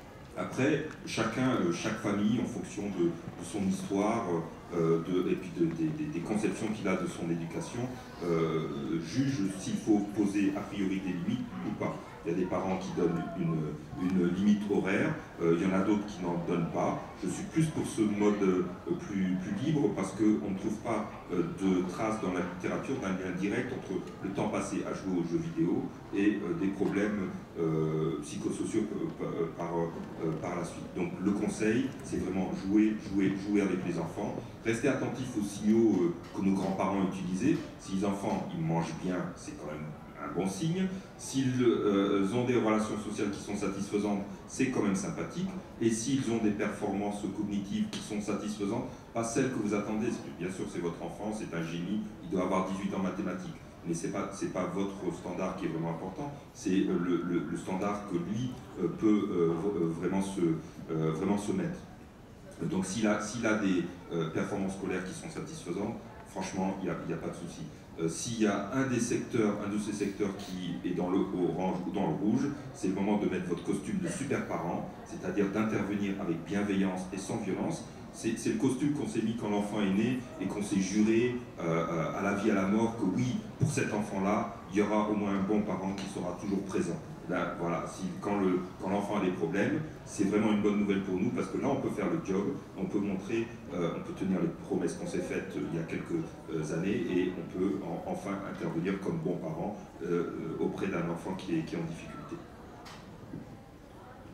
Après, chacun, chaque famille, en fonction de, de son histoire euh, de, et puis de, de, de, des conceptions qu'il a de son éducation, euh, juge s'il faut poser a priori des limites ou pas. Il y a des parents qui donnent une, une limite horaire, euh, il y en a d'autres qui n'en donnent pas. Je suis plus pour ce mode euh, plus, plus libre parce qu'on ne trouve pas euh, de traces dans la littérature d'un lien direct entre le temps passé à jouer aux jeux vidéo et euh, des problèmes euh, psychosociaux euh, par, euh, par la suite. Donc le conseil, c'est vraiment jouer, jouer, jouer avec les enfants. Rester attentif aux signaux euh, que nos grands-parents utilisaient. Si les enfants ils mangent bien, c'est quand même un bon signe. S'ils euh, ont des relations sociales qui sont satisfaisantes, c'est quand même sympathique. Et s'ils ont des performances cognitives qui sont satisfaisantes, pas celles que vous attendez, bien sûr c'est votre enfant, c'est un génie, il doit avoir dix-huit ans en mathématiques, mais ce n'est pas, c'est pas votre standard qui est vraiment important, c'est le, le, le standard que lui euh, peut euh, vraiment, se, euh, vraiment se mettre. Donc s'il a, s'il a des euh, performances scolaires qui sont satisfaisantes, franchement, il n'y a, a pas de souci. Euh, S'il y a un des secteurs, un de ces secteurs qui est dans le orange ou dans le rouge, c'est le moment de mettre votre costume de super parent, c'est-à-dire d'intervenir avec bienveillance et sans violence. C'est le costume qu'on s'est mis quand l'enfant est né et qu'on s'est juré euh, à la vie, à la mort, que oui, pour cet enfant-là, il y aura au moins un bon parent qui sera toujours présent. Là, voilà, si, quand l'enfant a des problèmes, c'est vraiment une bonne nouvelle pour nous parce que là, on peut faire le job, on peut montrer, euh, on peut tenir les promesses qu'on s'est faites euh, il y a quelques euh, années et on peut en, enfin intervenir comme bon parent euh, auprès d'un enfant qui est, qui est en difficulté. Euh,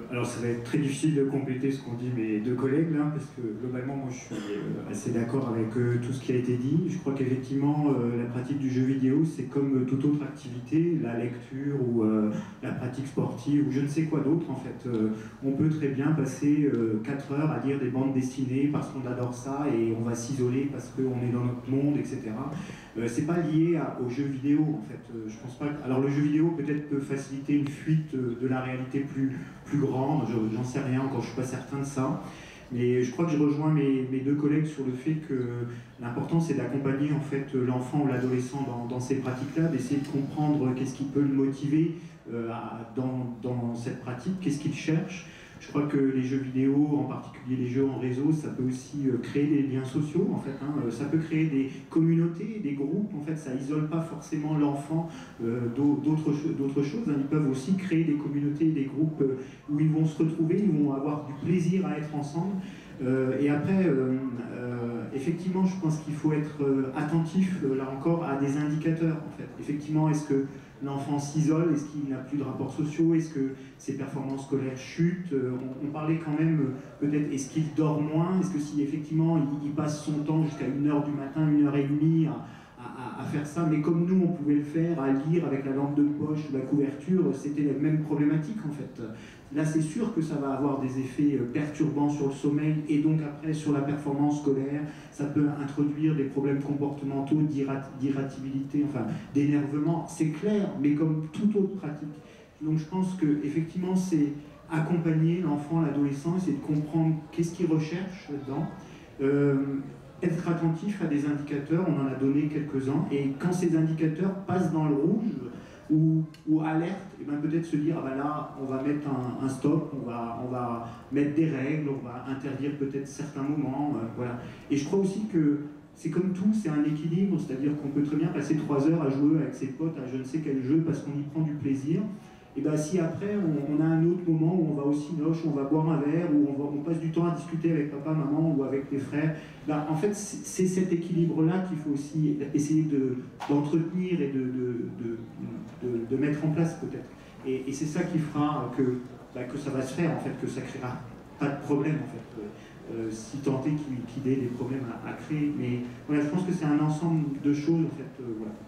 alors ça va être très difficile de compléter ce qu'ont dit mes deux collègues là, parce que globalement moi je suis euh, assez d'accord avec euh, tout ce qui a été dit. Je crois qu'effectivement euh, la pratique du jeu vidéo c'est comme toute autre activité, la lecture ou euh, la pratique sportive ou je ne sais quoi d'autre en fait. Euh, on peut très bien passer euh, quatre heures à lire des bandes dessinées parce qu'on adore ça et on va s'isoler parce qu'on est dans notre monde, et cetera. Euh, c'est pas lié à, aux jeux vidéo en fait. Euh, je pense pas. Que... Alors le jeu vidéo peut-être peut faciliter une fuite euh, de la réalité plus plus grande. J'en sais rien encore, je suis pas certain de ça. Mais je crois que je rejoins mes, mes deux collègues sur le fait que l'important c'est d'accompagner en fait l'enfant ou l'adolescent dans, dans ces pratiques-là, d'essayer de comprendre qu'est-ce qui peut le motiver euh, à, dans, dans cette pratique, qu'est-ce qu'il cherche. Je crois que les jeux vidéo, en particulier les jeux en réseau, ça peut aussi euh, créer des liens sociaux, en fait. Hein. Ça peut créer des communautés, des groupes. En fait, ça isole pas forcément l'enfant euh, d'autres d'autres choses. Hein. Ils peuvent aussi créer des communautés, des groupes euh, où ils vont se retrouver, ils vont avoir du plaisir à être ensemble. Euh, et après, euh, euh, effectivement, je pense qu'il faut être euh, attentif, euh, là encore, à des indicateurs, en fait. Effectivement, est-ce que l'enfant s'isole? Est-ce qu'il n'a plus de rapports sociaux? Est-ce que ses performances scolaires chutent? on, on parlait quand même, peut-être, est-ce qu'il dort moins? Est-ce que si effectivement il, il passe son temps jusqu'à une heure du matin, une heure et demie à, à, à faire ça, mais comme nous on pouvait le faire, à lire avec la lampe de poche, la couverture, c'était la même problématique en fait. Là, c'est sûr que ça va avoir des effets perturbants sur le sommeil et donc après sur la performance scolaire. Ça peut introduire des problèmes comportementaux, d'irritabilité, enfin d'énervement. C'est clair, mais comme toute autre pratique. Donc je pense que effectivement, c'est accompagner l'enfant, l'adolescent, c'est de comprendre qu'est-ce qu'il recherche là-dedans. Euh, être attentif à des indicateurs, on en a donné quelques-uns, et quand ces indicateurs passent dans le rouge, ou, ou alerte, et ben peut-être se dire, ah ben là, on va mettre un, un stop, on va, on va mettre des règles, on va interdire peut-être certains moments, euh, voilà. Et je crois aussi que c'est comme tout, c'est un équilibre, c'est-à-dire qu'on peut très bien passer trois heures à jouer avec ses potes à je ne sais quel jeu parce qu'on y prend du plaisir. Et bien si après on, on a un autre moment où on va au cinoche, on va boire un verre, où on, va, on passe du temps à discuter avec papa, maman ou avec les frères, ben, en fait c'est cet équilibre-là qu'il faut aussi essayer d'entretenir de, et de, de, de, de, de mettre en place peut-être. Et, et c'est ça qui fera que, ben, que ça va se faire, en fait, que ça ne créera pas de problème en fait. Euh, si tant est qu'il qu'il ait des problèmes à, à créer. Mais voilà, je pense que c'est un ensemble de choses en fait. Euh, voilà.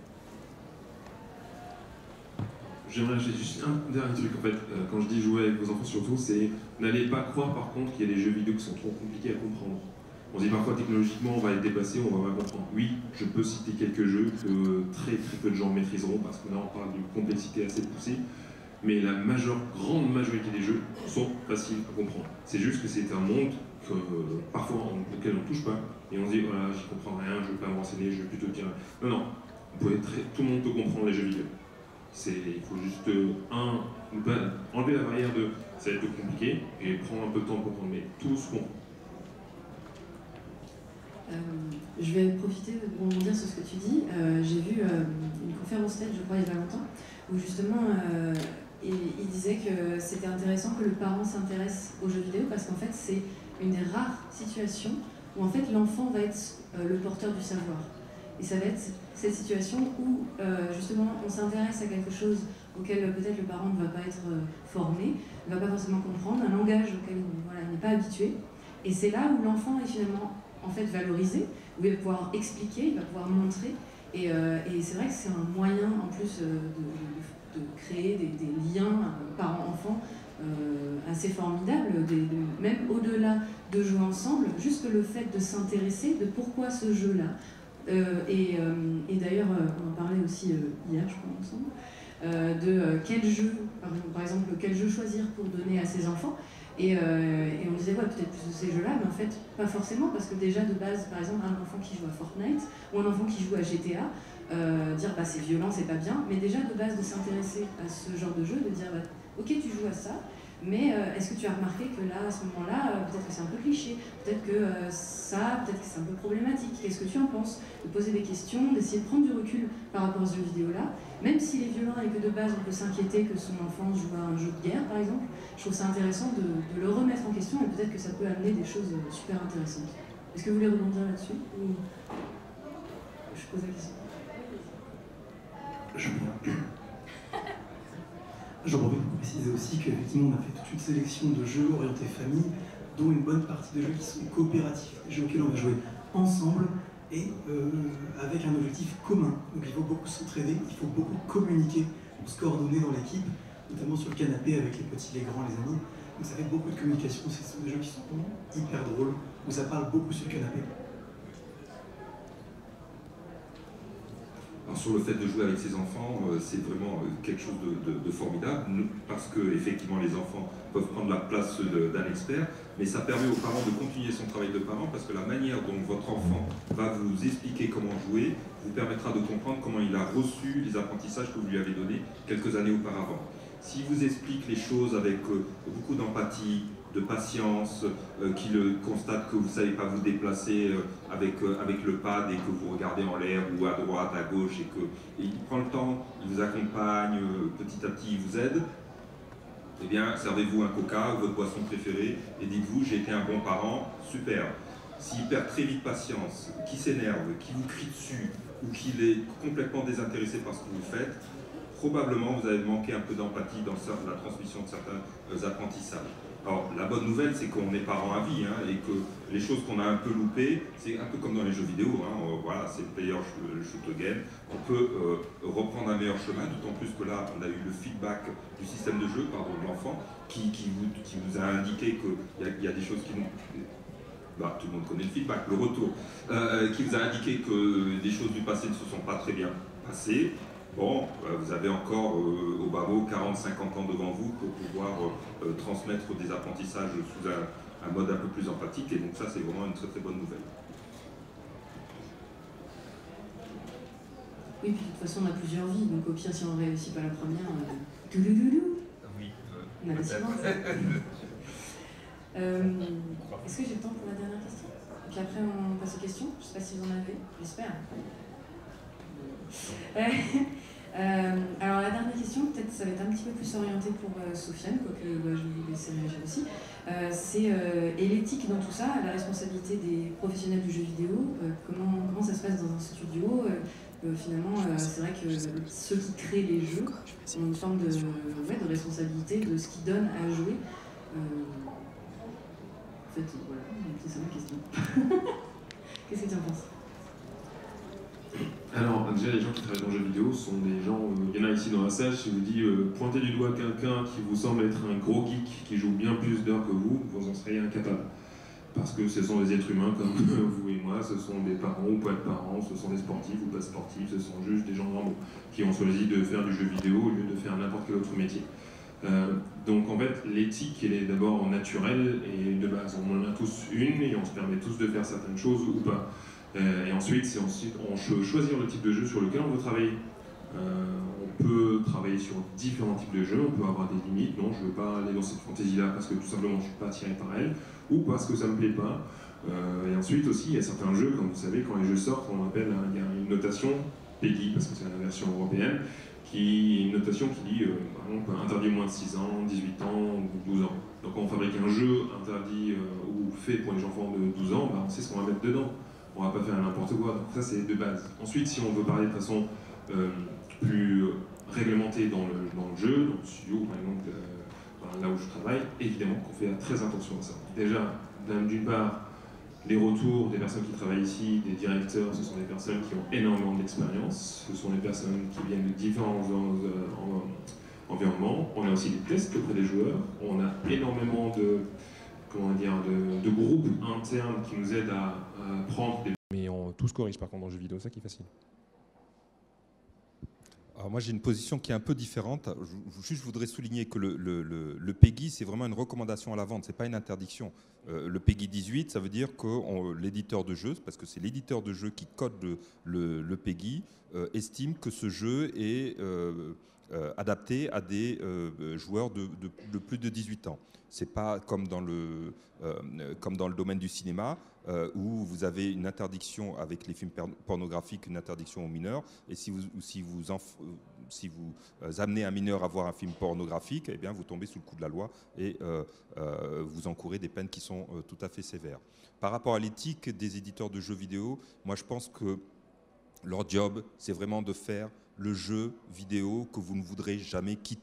J'aimerais ajouter juste un dernier truc en fait, euh, quand je dis jouer avec vos enfants surtout, c'est n'allez pas croire par contre qu'il y a des jeux vidéo qui sont trop compliqués à comprendre. On se dit parfois technologiquement on va être dépassé, on va pas comprendre. Oui, je peux citer quelques jeux que très très peu de gens maîtriseront parce que là on parle d'une complexité assez poussée, mais la majeure, grande majorité des jeux sont faciles à comprendre. C'est juste que c'est un monde que, euh, parfois on, auquel on ne touche pas et on se dit voilà, j'y comprends rien, je ne vais pas me renseigner, je vais plutôt dire non non, vous pouvez très, tout le monde peut comprendre les jeux vidéo. Il faut juste, un, enlever la barrière de ça va être compliqué et prendre un peu de temps pour comprendre, mais tout ce qu'on. Euh, je vais profiter de rebondir sur ce que tu dis. Euh, J'ai vu euh, une conférence TED, je crois, il y a pas longtemps, où justement euh, il, il disait que c'était intéressant que le parent s'intéresse aux jeux vidéo parce qu'en fait, c'est une des rares situations où en fait l'enfant va être euh, le porteur du savoir. Et ça va être cette situation où euh, justement on s'intéresse à quelque chose auquel peut-être le parent ne va pas être euh, formé, ne va pas forcément comprendre, un langage auquel voilà, il n'est pas habitué. Et c'est là où l'enfant est finalement en fait valorisé, où il va pouvoir expliquer, il va pouvoir montrer. Et, euh, et c'est vrai que c'est un moyen en plus euh, de, de, de créer des, des liens euh, parents-enfants euh, assez formidables, des, de, même au-delà de jouer ensemble, juste le fait de s'intéresser de pourquoi ce jeu-là. Euh, et, euh, et d'ailleurs, euh, on en parlait aussi euh, hier, je crois, ensemble, euh, de euh, quel jeu, par, par exemple, quel jeu choisir pour donner à ses enfants. Et, euh, et on disait, ouais, peut-être plus de ces jeux-là, mais en fait, pas forcément, parce que déjà, de base, par exemple, un enfant qui joue à Fortnite, ou un enfant qui joue à G T A, euh, dire, bah, c'est violent, c'est pas bien, mais déjà, de base, de s'intéresser à ce genre de jeu, de dire, bah, ok, tu joues à ça, mais euh, est-ce que tu as remarqué que là, à ce moment-là, euh, peut-être que c'est un peu cliché, peut-être que euh, ça, peut-être que c'est un peu problématique, qu'est-ce que tu en penses? De poser des questions, d'essayer de prendre du recul par rapport à ce jeu vidéo-là, même s'il est violent et que de base on peut s'inquiéter que son enfant joue à un jeu de guerre, par exemple, je trouve ça intéressant de, de le remettre en question et peut-être que ça peut amener des choses super intéressantes. Est-ce que vous voulez rebondir là-dessus ou... Je pose la question. Je J'en profite pour préciser aussi qu'effectivement on a fait toute toute une sélection de jeux orientés famille, dont une bonne partie de jeux qui sont coopératifs, des jeux auxquels on va jouer ensemble et euh, avec un objectif commun. Donc il faut beaucoup s'entraider, il faut beaucoup communiquer pour se coordonner dans l'équipe, notamment sur le canapé avec les petits, les grands, les amis. Donc ça fait beaucoup de communication, ce sont des jeux qui sont hyper drôles, où ça parle beaucoup sur le canapé. Alors, sur le fait de jouer avec ses enfants, euh, c'est vraiment euh, quelque chose de, de, de formidable, nous, parce que effectivement les enfants peuvent prendre la place d'un expert, mais ça permet aux parents de continuer son travail de parent, parce que la manière dont votre enfant va vous expliquer comment jouer vous permettra de comprendre comment il a reçu les apprentissages que vous lui avez donnés quelques années auparavant. S'il vous explique les choses avec euh, beaucoup d'empathie, de patience, euh, qu'il constate que vous ne savez pas vous déplacer euh, avec, euh, avec le pad et que vous regardez en l'air ou à droite, à gauche, et qu'il prend le temps, il vous accompagne, euh, petit à petit il vous aide, eh bien servez-vous un coca ou votre boisson préférée et dites-vous j'ai été un bon parent, super. S'il perd très vite patience, qu'il s'énerve, qu'il vous crie dessus ou qu'il est complètement désintéressé par ce que vous faites, probablement vous avez manqué un peu d'empathie dans la transmission de certains euh, apprentissages. Alors, la bonne nouvelle, c'est qu'on est parents à vie, hein, et que les choses qu'on a un peu loupées, c'est un peu comme dans les jeux vidéo, hein, euh, voilà, c'est le player shoot game, on peut euh, reprendre un meilleur chemin, d'autant plus que là, on a eu le feedback du système de jeu, pardon, de l'enfant, qui, qui, vous, qui vous a indiqué qu'il y, y a des choses qui n'ont... Bah, tout le monde connaît le feedback, le retour, euh, qui vous a indiqué que des choses du passé ne se sont pas très bien passées. Bon, euh, vous avez encore euh, au bas mot quarante à cinquante ans devant vous pour pouvoir euh, euh, transmettre des apprentissages sous un, un mode un peu plus empathique, et donc ça c'est vraiment une très très bonne nouvelle. Oui, puis de toute façon on a plusieurs vies, donc au pire si on ne réussit pas la première, euh, doulouloulou, oui, euh, on a la suivante. euh, Est-ce que j'ai le temps pour la dernière question? Et puis après on passe aux questions, je ne sais pas si vous en avez, j'espère. Euh, euh, alors la dernière question, peut-être ça va être un petit peu plus orienté pour euh, Sofiane, quoique bah, je vais vous laisser réagir aussi. Euh, c'est euh, et l'éthique dans tout ça, la responsabilité des professionnels du jeu vidéo, euh, comment, comment ça se passe dans un studio euh, euh, finalement, euh, c'est vrai que ceux qui créent les jeux ont une forme de, ouais, de responsabilité de ce qu'ils donnent à jouer. Euh, en fait, voilà, c'est ça ma question. Qu'est-ce que tu en penses? Alors, déjà, les gens qui travaillent dans le jeu vidéo sont des gens, il euh, y en a ici dans la salle, si vous dites euh, pointez du doigt quelqu'un qui vous semble être un gros geek qui joue bien plus d'heures que vous, vous en seriez incapable. Parce que ce sont des êtres humains comme vous et moi, ce sont des parents ou pas de parents, ce sont des sportifs ou pas sportifs, ce sont juste des gens normaux qui ont choisi de faire du jeu vidéo au lieu de faire n'importe quel autre métier. Euh, donc en fait, l'éthique, elle est d'abord naturelle et de base. On en a tous une et on se permet tous de faire certaines choses ou pas. Euh, et ensuite, c'est ensuite, on peut choisir le type de jeu sur lequel on veut travailler. Euh, on peut travailler sur différents types de jeux, on peut avoir des limites. Non, je ne veux pas aller dans cette fantaisie-là parce que tout simplement je ne suis pas attiré par elle, ou parce que ça ne me plaît pas. Euh, et ensuite aussi, il y a certains jeux, comme vous savez, quand les jeux sortent, on appelle, hein, il y a une notation, PEGI, parce que c'est la version européenne, qui une notation qui dit, euh, par exemple, interdit moins de six ans, dix-huit ans ou douze ans. Donc quand on fabrique un jeu interdit euh, ou fait pour les enfants de douze ans, bah, on sait ce qu'on va mettre dedans. On va pas faire n'importe quoi, donc ça c'est de base. Ensuite, si on veut parler de façon euh, plus réglementée dans le, dans le jeu, dans le studio par exemple, euh, là où je travaille, évidemment qu'on fait très attention à ça. Déjà, d'une part, les retours des personnes qui travaillent ici, des directeurs, ce sont des personnes qui ont énormément d'expérience, ce sont des personnes qui viennent de différents euh, environnements. On a aussi des tests auprès des joueurs, on a énormément de... comment dire, de, de groupes internes qui nous aident à, à prendre des... Mais on tous corrige par contre dans le jeu vidéo, ça qui est facile. Alors moi j'ai une position qui est un peu différente. Je, juste, je voudrais souligner que le, le, le, le PEGI, c'est vraiment une recommandation à la vente, c'est pas une interdiction. Euh, le PEGI dix-huit, ça veut dire que l'éditeur de jeu, parce que c'est l'éditeur de jeu qui code le, le, le PEGI, euh, estime que ce jeu est euh, euh, adapté à des euh, joueurs de, de, de plus de dix-huit ans. C'est pas comme dans le, euh, comme dans le domaine du cinéma, euh, où vous avez une interdiction avec les films pornographiques, une interdiction aux mineurs, et si vous, si vous, si vous amenez un mineur à voir un film pornographique, eh bien vous tombez sous le coup de la loi et euh, euh, vous encourez des peines qui sont euh, tout à fait sévères. Par rapport à l'éthique des éditeurs de jeux vidéo, moi je pense que leur job, c'est vraiment de faire le jeu vidéo que vous ne voudrez jamais quitter.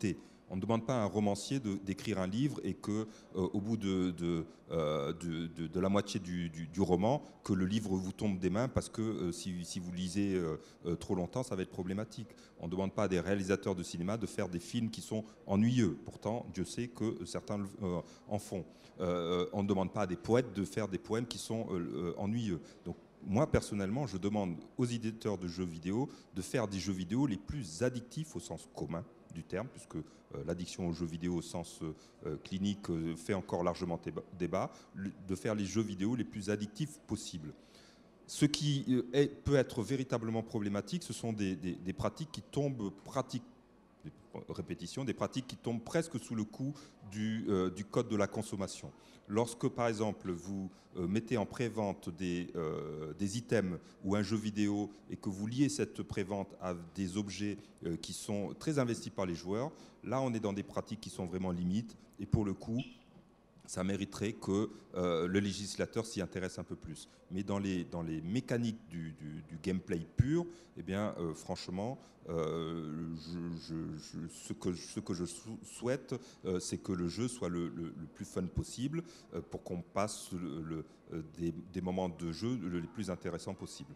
On ne demande pas à un romancier d'écrire un livre et que, euh, au bout de, de, euh, de, de, de la moitié du, du, du roman, que le livre vous tombe des mains parce que euh, si, si vous lisez euh, euh, trop longtemps, ça va être problématique. On ne demande pas à des réalisateurs de cinéma de faire des films qui sont ennuyeux. Pourtant, Dieu sait que certains euh, en font. Euh, on ne demande pas à des poètes de faire des poèmes qui sont euh, euh, ennuyeux. Donc, moi, personnellement, je demande aux éditeurs de jeux vidéo de faire des jeux vidéo les plus addictifs au sens commun du terme, puisque euh, l'addiction aux jeux vidéo au sens euh, clinique euh, fait encore largement débat, de faire les jeux vidéo les plus addictifs possibles. Ce qui euh, est, peut être véritablement problématique, ce sont des, des, des pratiques qui tombent pratiques, des répétitions, des pratiques qui tombent presque sous le coup du, euh, du code de la consommation. Lorsque, par exemple, vous euh, mettez en prévente des, euh, des items ou un jeu vidéo et que vous liez cette prévente à des objets euh, qui sont très investis par les joueurs, là, on est dans des pratiques qui sont vraiment limites. Et pour le coup, ça mériterait que euh, le législateur s'y intéresse un peu plus. Mais dans les, dans les mécaniques du, du, du gameplay pur, eh bien, euh, franchement, euh, je, je, je, ce, que, ce que je souhaite, euh, c'est que le jeu soit le, le, le plus fun possible euh, pour qu'on passe le, le, euh, des, des moments de jeu les plus intéressants possibles.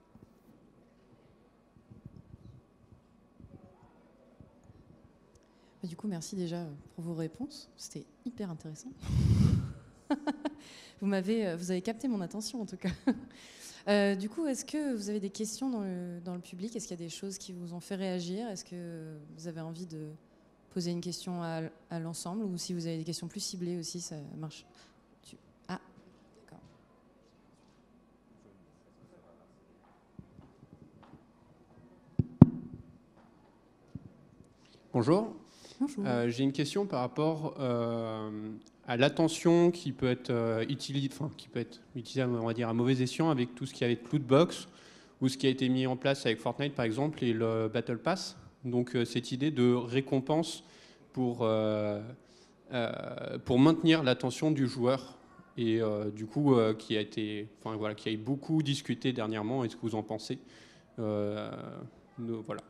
Du coup, merci déjà pour vos réponses. C'était hyper intéressant. vous, m'avez, vous avez capté mon attention, en tout cas. Euh, du coup, est-ce que vous avez des questions dans le, dans le public? Est-ce qu'il y a des choses qui vous ont fait réagir? Est-ce que vous avez envie de poser une question à, à l'ensemble? Ou si vous avez des questions plus ciblées aussi, ça marche. Tu... Ah, d'accord. Bonjour. Euh, J'ai une question par rapport euh, à l'attention qui peut être euh, utilisée, enfin qui peut être utilisée, on va dire, à mauvais escient avec tout ce qui est avec Lootbox ou ce qui a été mis en place avec Fortnite par exemple et le Battle Pass. Donc euh, cette idée de récompense pour euh, euh, pour maintenir l'attention du joueur et euh, du coup euh, qui a été, enfin voilà, qui a beaucoup discuté dernièrement. Est-ce que vous en pensez? euh, nous, Voilà.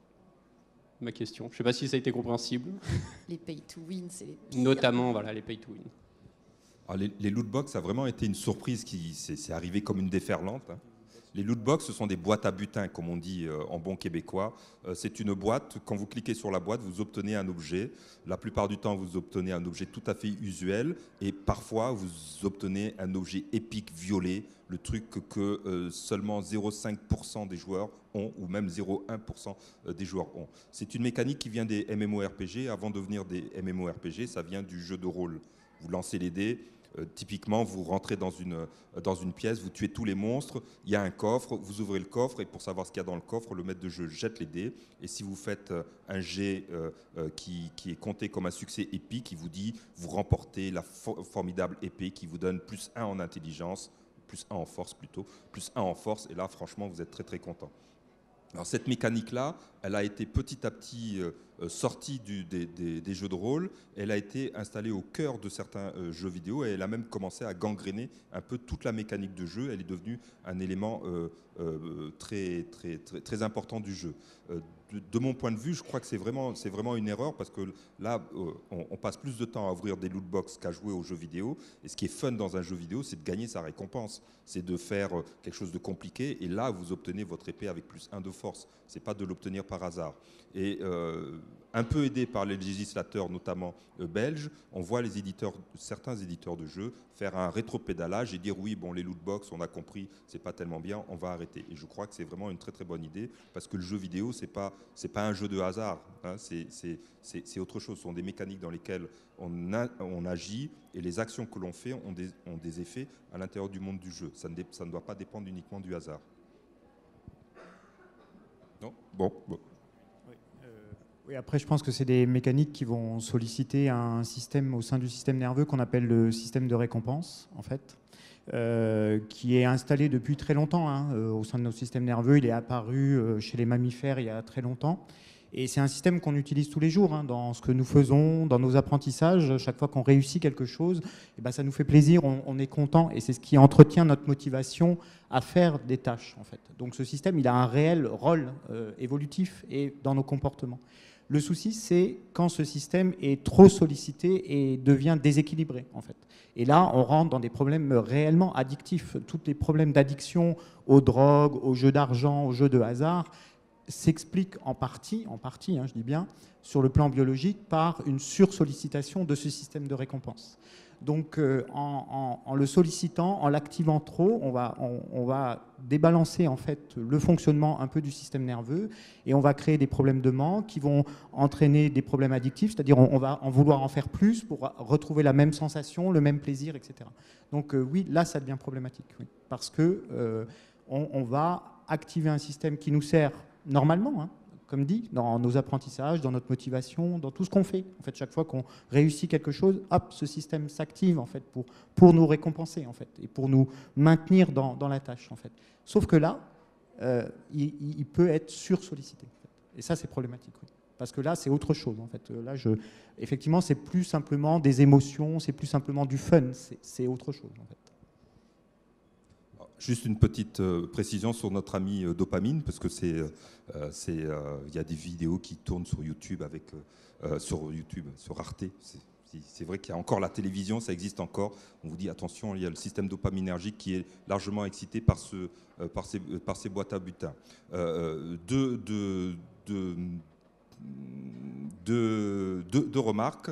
Ma question. Je ne sais pas si ça a été compréhensible. Les pay to win, c'est les pires. Notamment, voilà, les pay to win. Alors, les, les lootbox, ça a vraiment été une surprise qui c'est arrivé comme une déferlante. Hein. Les lootbox, ce sont des boîtes à butin, comme on dit euh, en bon québécois. Euh, c'est une boîte, quand vous cliquez sur la boîte, vous obtenez un objet. La plupart du temps, vous obtenez un objet tout à fait usuel. Et parfois, vous obtenez un objet épique, violet, le truc que, que euh, seulement zéro virgule cinq pour cent des joueurs ont, ou même zéro virgule un pour cent des joueurs ont. C'est une mécanique qui vient des MMORPG. Avant de devenir des MMORPG, ça vient du jeu de rôle. Vous lancez les dés. Euh, typiquement, vous rentrez dans une, euh, dans une pièce, vous tuez tous les monstres, il y a un coffre, vous ouvrez le coffre et pour savoir ce qu'il y a dans le coffre, le maître de jeu jette les dés et si vous faites euh, un jet euh, euh, qui, qui est compté comme un succès épique, il vous dit vous remportez la fo formidable épée qui vous donne plus un en intelligence, plus un en force plutôt, plus un en force et là franchement vous êtes très très content. Alors cette mécanique-là, elle a été petit à petit euh, sortie du, des, des, des jeux de rôle, elle a été installée au cœur de certains euh, jeux vidéo et elle a même commencé à gangréner un peu toute la mécanique de jeu. Elle est devenue un élément euh, euh, très, très, très, très important du jeu. Euh, de, de mon point de vue, je crois que c'est vraiment, c'est vraiment une erreur parce que là, euh, on, on passe plus de temps à ouvrir des lootbox qu'à jouer aux jeux vidéo. Et ce qui est fun dans un jeu vidéo, c'est de gagner sa récompense. C'est de faire euh, quelque chose de compliqué et là, vous obtenez votre épée avec plus un de force. C'est pas de l'obtenir par hasard. Et euh, un peu aidé par les législateurs, notamment euh, belges, on voit les éditeurs, certains éditeurs de jeux faire un rétropédalage et dire oui, bon, les lootbox, on a compris, c'est pas tellement bien, on va arrêter. Et je crois que c'est vraiment une très très bonne idée parce que le jeu vidéo, c'est pas c'est pas un jeu de hasard, hein, c'est autre chose. Ce sont des mécaniques dans lesquelles on, a, on agit et les actions que l'on fait ont des, ont des effets à l'intérieur du monde du jeu. Ça ne, ça ne doit pas dépendre uniquement du hasard. Non ? Bon. bon. Oui, euh, oui, après, je pense que c'est des mécaniques qui vont solliciter un système au sein du système nerveux qu'on appelle le système de récompense, en fait, euh, qui est installé depuis très longtemps hein, euh, au sein de nos systèmes nerveux. Il est apparu euh, chez les mammifères il y a très longtemps. Et c'est un système qu'on utilise tous les jours hein, dans ce que nous faisons, dans nos apprentissages. Chaque fois qu'on réussit quelque chose, eh ben, ça nous fait plaisir, on, on est content et c'est ce qui entretient notre motivation à faire des tâches. En fait. Donc ce système, il a un réel rôle euh, évolutif et dans nos comportements. Le souci, c'est quand ce système est trop sollicité et devient déséquilibré, en fait. Et là, on rentre dans des problèmes réellement addictifs. Tous les problèmes d'addiction aux drogues, aux jeux d'argent, aux jeux de hasard s'expliquent en partie, en partie, hein, je dis bien, sur le plan biologique, par une sursollicitation de ce système de récompense. Donc, euh, en, en, en le sollicitant, en l'activant trop, on va, on, on va débalancer en fait le fonctionnement un peu du système nerveux et on va créer des problèmes de manque qui vont entraîner des problèmes addictifs, c'est-à-dire on, on va en vouloir en faire plus pour retrouver la même sensation, le même plaisir, et cetera. Donc, euh, oui, là, ça devient problématique, oui, parce que euh, on, on va activer un système qui nous sert normalement, hein, comme dit, dans nos apprentissages, dans notre motivation, dans tout ce qu'on fait. En fait, chaque fois qu'on réussit quelque chose, hop, ce système s'active en fait pour, pour nous récompenser en fait et pour nous maintenir dans, dans la tâche en fait. Sauf que là, euh, il, il peut être sursollicité. En fait. Et ça, c'est problématique. Oui. Parce que là, c'est autre chose en fait. Là, je, effectivement, c'est plus simplement des émotions, c'est plus simplement du fun, c'est autre chose en fait. Juste une petite euh, précision sur notre ami euh, Dopamine, parce que c'est, euh, c'est, euh, y a des vidéos qui tournent sur YouTube, avec, euh, sur YouTube, sur Arte. C'est vrai qu'il y a encore la télévision, ça existe encore. On vous dit attention, il y a le système dopaminergique qui est largement excité par, ce, euh, par, ces, par ces boîtes à butin. Euh, deux, deux, deux, deux, deux, deux remarques.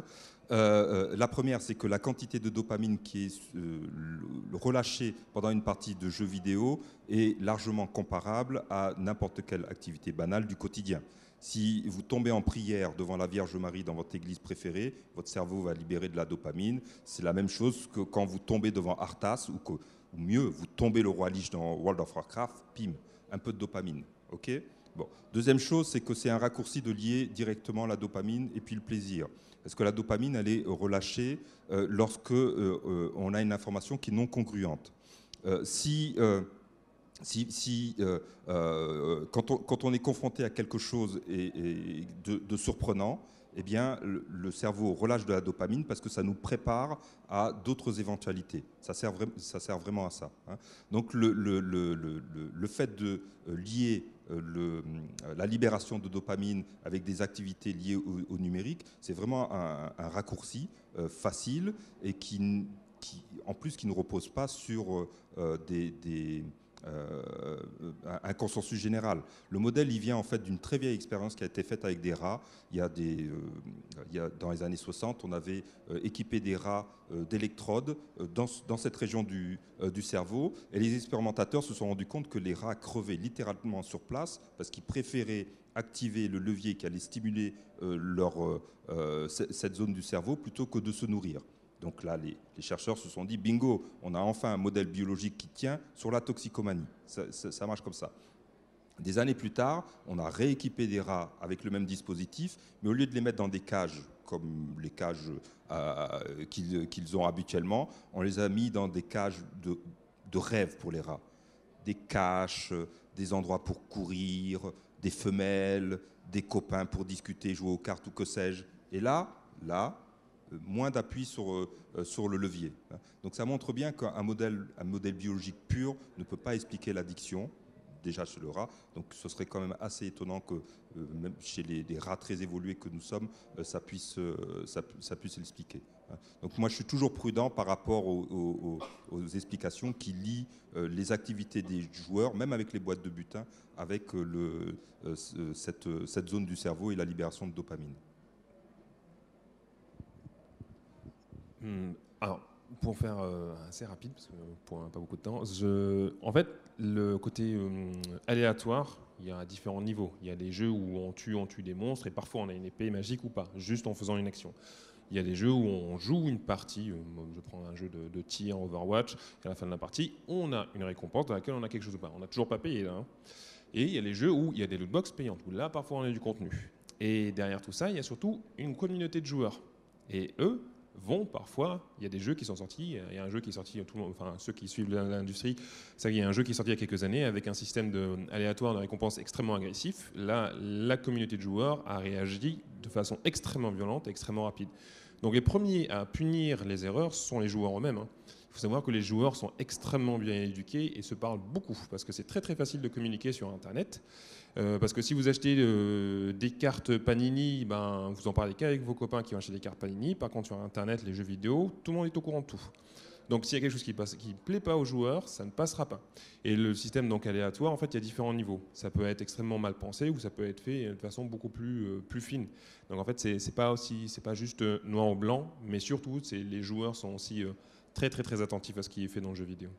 Euh, la première, c'est que la quantité de dopamine qui est euh, relâchée pendant une partie de jeux vidéo est largement comparable à n'importe quelle activité banale du quotidien. Si vous tombez en prière devant la Vierge Marie dans votre église préférée, votre cerveau va libérer de la dopamine. C'est la même chose que quand vous tombez devant Arthas, ou, que, ou mieux, vous tombez le roi Lich dans World of Warcraft, pim, un peu de dopamine. Okay ? Bon. Deuxième chose, c'est que c'est un raccourci de lier directement la dopamine et puis le plaisir. Parce que la dopamine, elle est relâchée euh, lorsque euh, euh, on a une information qui est non congruente. Euh, si, euh, si, si euh, euh, quand, on, quand on est confronté à quelque chose et, et de, de surprenant, eh bien, le, le cerveau relâche de la dopamine parce que ça nous prépare à d'autres éventualités. Ça sert, vra ça sert vraiment à ça. Hein. Donc, le, le, le, le, le fait de lier Le, la libération de dopamine avec des activités liées au, au numérique, c'est vraiment un, un raccourci euh, facile et qui, qui, en plus, qui ne repose pas sur euh, des, des, euh, un consensus général. Le modèle, il vient en fait d'une très vieille expérience qui a été faite avec des rats. Il y a des, euh, il y a, dans les années soixante, on avait euh, équipé des rats euh, d'électrodes euh, dans, dans cette région du, euh, du cerveau, et les expérimentateurs se sont rendus compte que les rats crevaient littéralement sur place parce qu'ils préféraient activer le levier qui allait stimuler euh, leur, euh, cette zone du cerveau plutôt que de se nourrir. Donc là, les, les chercheurs se sont dit, bingo, on a enfin un modèle biologique qui tient sur la toxicomanie. Ça, ça, ça marche comme ça. Des années plus tard, on a rééquipé des rats avec le même dispositif, mais au lieu de les mettre dans des cages, comme les cages euh, qu'ils qu'ils ont habituellement, on les a mis dans des cages de, de rêve pour les rats. Des caches, des endroits pour courir, des femelles, des copains pour discuter, jouer aux cartes ou que sais-je. Et là, là, moins d'appui sur, euh, sur le levier. Donc ça montre bien qu'un modèle, un modèle biologique pur ne peut pas expliquer l'addiction, déjà chez le rat. Donc ce serait quand même assez étonnant que, euh, même chez les, les rats très évolués que nous sommes, euh, ça puisse, euh, ça, ça puisse l'expliquer. Donc moi je suis toujours prudent par rapport aux, aux, aux explications qui lient euh, les activités des joueurs, même avec les boîtes de butin, avec euh, le, euh, cette, cette zone du cerveau et la libération de dopamine. Hum, alors, pour faire euh, assez rapide, parce que pour pas beaucoup de temps, je, en fait, le côté euh, aléatoire, il y a différents niveaux. Il y a des jeux où on tue, on tue des monstres, et parfois on a une épée magique ou pas, juste en faisant une action. Il y a des jeux où on joue une partie, euh, je prends un jeu de, de tir Overwatch, et à la fin de la partie, on a une récompense dans laquelle on a quelque chose ou pas. On n'a toujours pas payé là. Hein. Et il y a les jeux où il y a des lootbox payantes, où là, parfois, on a du contenu. Et derrière tout ça, il y a surtout une communauté de joueurs. Et eux vont parfois, il y a des jeux qui sont sortis, il y a un jeu qui est sorti, tout le monde, enfin ceux qui suivent l'industrie, ça, il y a un jeu qui est sorti il y a quelques années avec un système de, aléatoire de récompense extrêmement agressif. Là, la communauté de joueurs a réagi de façon extrêmement violente et extrêmement rapide. Donc les premiers à punir les erreurs sont les joueurs eux-mêmes. Hein. Il faut savoir que les joueurs sont extrêmement bien éduqués et se parlent beaucoup, parce que c'est très très facile de communiquer sur Internet. Euh, parce que si vous achetez euh, des cartes Panini, ben, vous en parlez qu'avec vos copains qui ont acheté des cartes Panini. Par contre, sur Internet, les jeux vidéo, tout le monde est au courant de tout. Donc s'il y a quelque chose qui ne qui plaît pas aux joueurs, ça ne passera pas. Et le système donc aléatoire, en fait, il y a différents niveaux. Ça peut être extrêmement mal pensé ou ça peut être fait de façon beaucoup plus, euh, plus fine. Donc en fait, c'est c'est pas aussi, c'est pas juste noir ou blanc, mais surtout, c'est les joueurs sont aussi euh, très très très attentifs à ce qui est fait dans le jeu vidéo.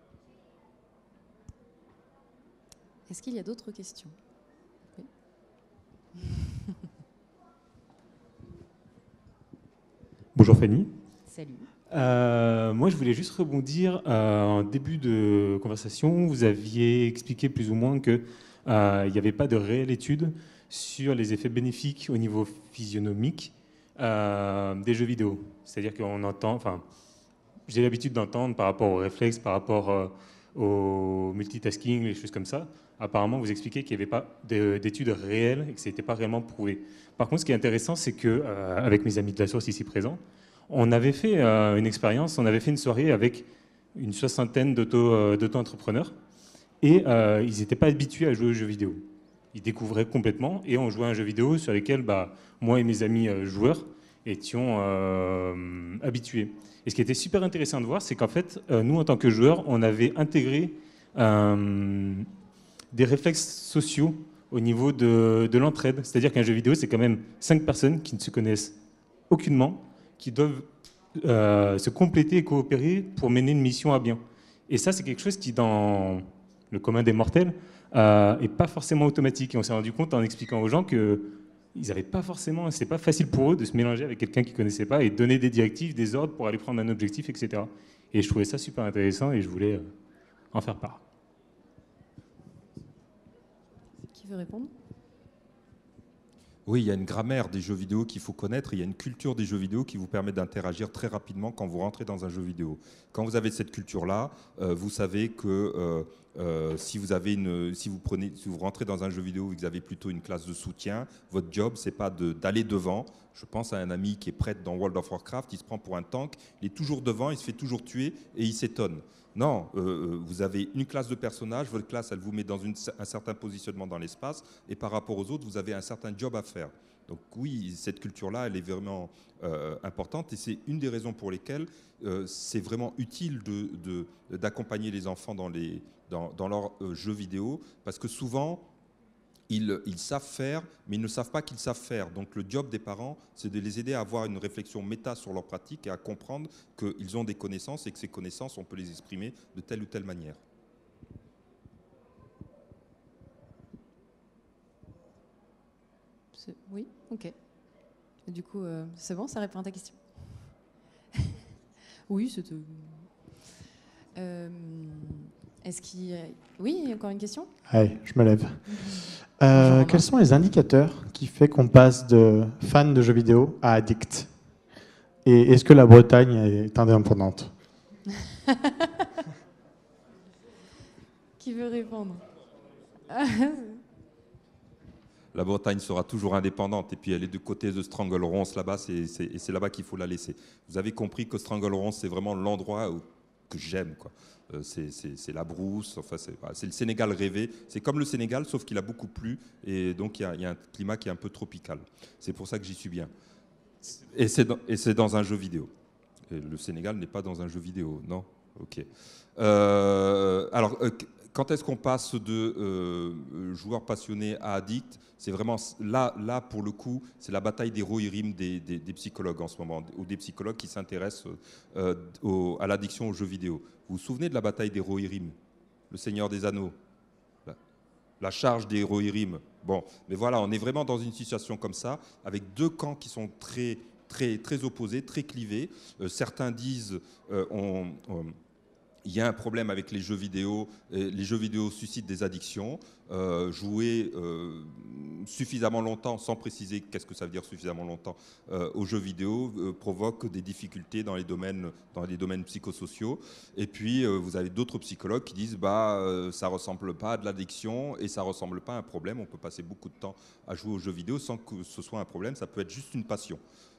Est-ce qu'il y a d'autres questions? Oui. Bonjour Fanny. Salut. Euh, moi, je voulais juste rebondir. Euh, en début de conversation, vous aviez expliqué plus ou moins qu'il euh, n'y avait pas de réelle étude sur les effets bénéfiques au niveau physionomique euh, des jeux vidéo. C'est-à-dire qu'on entend, enfin, j'ai l'habitude d'entendre par rapport aux réflexes, par rapport euh, au multitasking, les choses comme ça. Apparemment, vous expliquez qu'il n'y avait pas d'études réelles et que ce n'était pas réellement prouvé. Par contre, ce qui est intéressant, c'est qu'avec euh, mes amis de la source ici présents, on avait fait euh, une expérience, on avait fait une soirée avec une soixantaine d'auto-entrepreneurs et euh, ils n'étaient pas habitués à jouer aux jeux vidéo. Ils découvraient complètement et on jouait à un jeu vidéo sur lequel bah, moi et mes amis euh, joueurs étions euh, habitués. Et ce qui était super intéressant de voir, c'est qu'en fait, euh, nous, en tant que joueurs, on avait intégré euh, des réflexes sociaux au niveau de, de l'entraide. C'est-à-dire qu'un jeu vidéo, c'est quand même cinq personnes qui ne se connaissent aucunement, qui doivent euh, se compléter et coopérer pour mener une mission à bien. Et ça, c'est quelque chose qui, dans le commun des mortels, euh, est pas forcément automatique. Et on s'est rendu compte en expliquant aux gens que ils n'avaient pas forcément, c'est pas facile pour eux de se mélanger avec quelqu'un qu'ils connaissaient pas et donner des directives, des ordres pour aller prendre un objectif, et cetera. Et je trouvais ça super intéressant et je voulais euh, en faire part. Qui veut répondre ? Oui, il y a une grammaire des jeux vidéo qu'il faut connaître, il y a une culture des jeux vidéo qui vous permet d'interagir très rapidement quand vous rentrez dans un jeu vidéo. Quand vous avez cette culture-là, euh, vous savez que euh, euh, si, vous avez une, si, vous prenez, si vous rentrez dans un jeu vidéo et que vous avez plutôt une classe de soutien, votre job, c'est pas de, d'aller devant. Je pense à un ami qui est prêtre dans World of Warcraft, il se prend pour un tank, il est toujours devant, il se fait toujours tuer et il s'étonne. Non, euh, vous avez une classe de personnages, votre classe, elle vous met dans une, un certain positionnement dans l'espace, et par rapport aux autres, vous avez un certain job à faire. Donc oui, cette culture-là, elle est vraiment euh, importante, et c'est une des raisons pour lesquelles euh, c'est vraiment utile de, de, d'accompagner les enfants dans, les, dans, dans leurs euh, jeux vidéo, parce que souvent, Ils, ils savent faire, mais ils ne savent pas qu'ils savent faire. Donc le job des parents, c'est de les aider à avoir une réflexion méta sur leur pratique et à comprendre qu'ils ont des connaissances et que ces connaissances, on peut les exprimer de telle ou telle manière. Oui, ok. Et du coup, euh, c'est bon, ça répond à ta question. Oui, c'est tout. Euh, Est-ce qu'il y a... Oui, il y a encore une question ? Allez, je me lève. Euh, quels sont les indicateurs qui font qu'on passe de fan de jeux vidéo à addict ? Et est-ce que la Bretagne est indépendante ? Qui veut répondre ? La Bretagne sera toujours indépendante, et puis elle est du côté de Strangleronce là-bas, c'est, c'est, et c'est là-bas qu'il faut la laisser. Vous avez compris que Strangleronce, c'est vraiment l'endroit où, que j'aime, quoi. Euh, c'est, c'est, c'est la brousse, enfin c'est, c'est le Sénégal rêvé. C'est comme le Sénégal, sauf qu'il a beaucoup plu, et donc il y a, il y a un climat qui est un peu tropical. C'est pour ça que j'y suis bien. Et c'est dans, et c'est dans un jeu vidéo. Et le Sénégal n'est pas dans un jeu vidéo, non ? Ok. Euh, alors, euh, quand est-ce qu'on passe de euh, joueur passionné à addict ? C'est vraiment là, là, pour le coup, c'est la bataille des Rohirrim des, des, des psychologues en ce moment, ou des psychologues qui s'intéressent euh, au, à l'addiction aux jeux vidéo. Vous vous souvenez de la bataille des Rohirrim ? Le Seigneur des Anneaux ? la, la charge des Rohirrim. Bon, mais voilà, on est vraiment dans une situation comme ça, avec deux camps qui sont très, très, très opposés, très clivés. Euh, certains disent euh, on, on il y a un problème avec les jeux vidéo. Les jeux vidéo suscitent des addictions. Euh, jouer euh, suffisamment longtemps, sans préciser qu'est-ce que ça veut dire suffisamment longtemps, euh, aux jeux vidéo euh, provoque des difficultés dans les domaines, dans les domaines psychosociaux. Et puis, euh, vous avez d'autres psychologues qui disent bah, euh, ça ne ressemble pas à de l'addiction et ça ne ressemble pas à un problème. On peut passer beaucoup de temps à jouer aux jeux vidéo sans que ce soit un problème. Ça peut être juste une passion.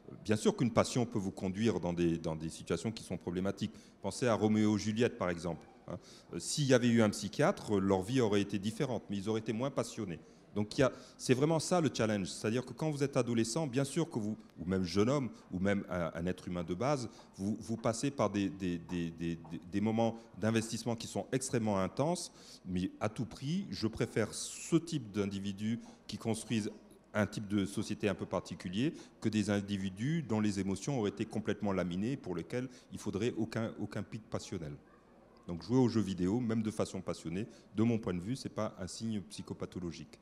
Bien sûr qu'une passion peut vous conduire dans des, dans des situations qui sont problématiques. Pensez à Roméo et Juliette, par exemple. Hein. S'il y avait eu un psychiatre, leur vie aurait été différente, mais ils auraient été moins passionnés. Donc c'est vraiment ça le challenge. C'est-à-dire que quand vous êtes adolescent, bien sûr que vous, ou même jeune homme, ou même un, un être humain de base, vous, vous passez par des, des, des, des, des moments d'investissement qui sont extrêmement intenses, mais à tout prix, je préfère ce type d'individus qui construisent un type de société un peu particulier que des individus dont les émotions auraient été complètement laminées et pour lesquels il ne faudrait aucun, aucun pic passionnel. Donc jouer aux jeux vidéo, même de façon passionnée, de mon point de vue, ce n'est pas un signe psychopathologique.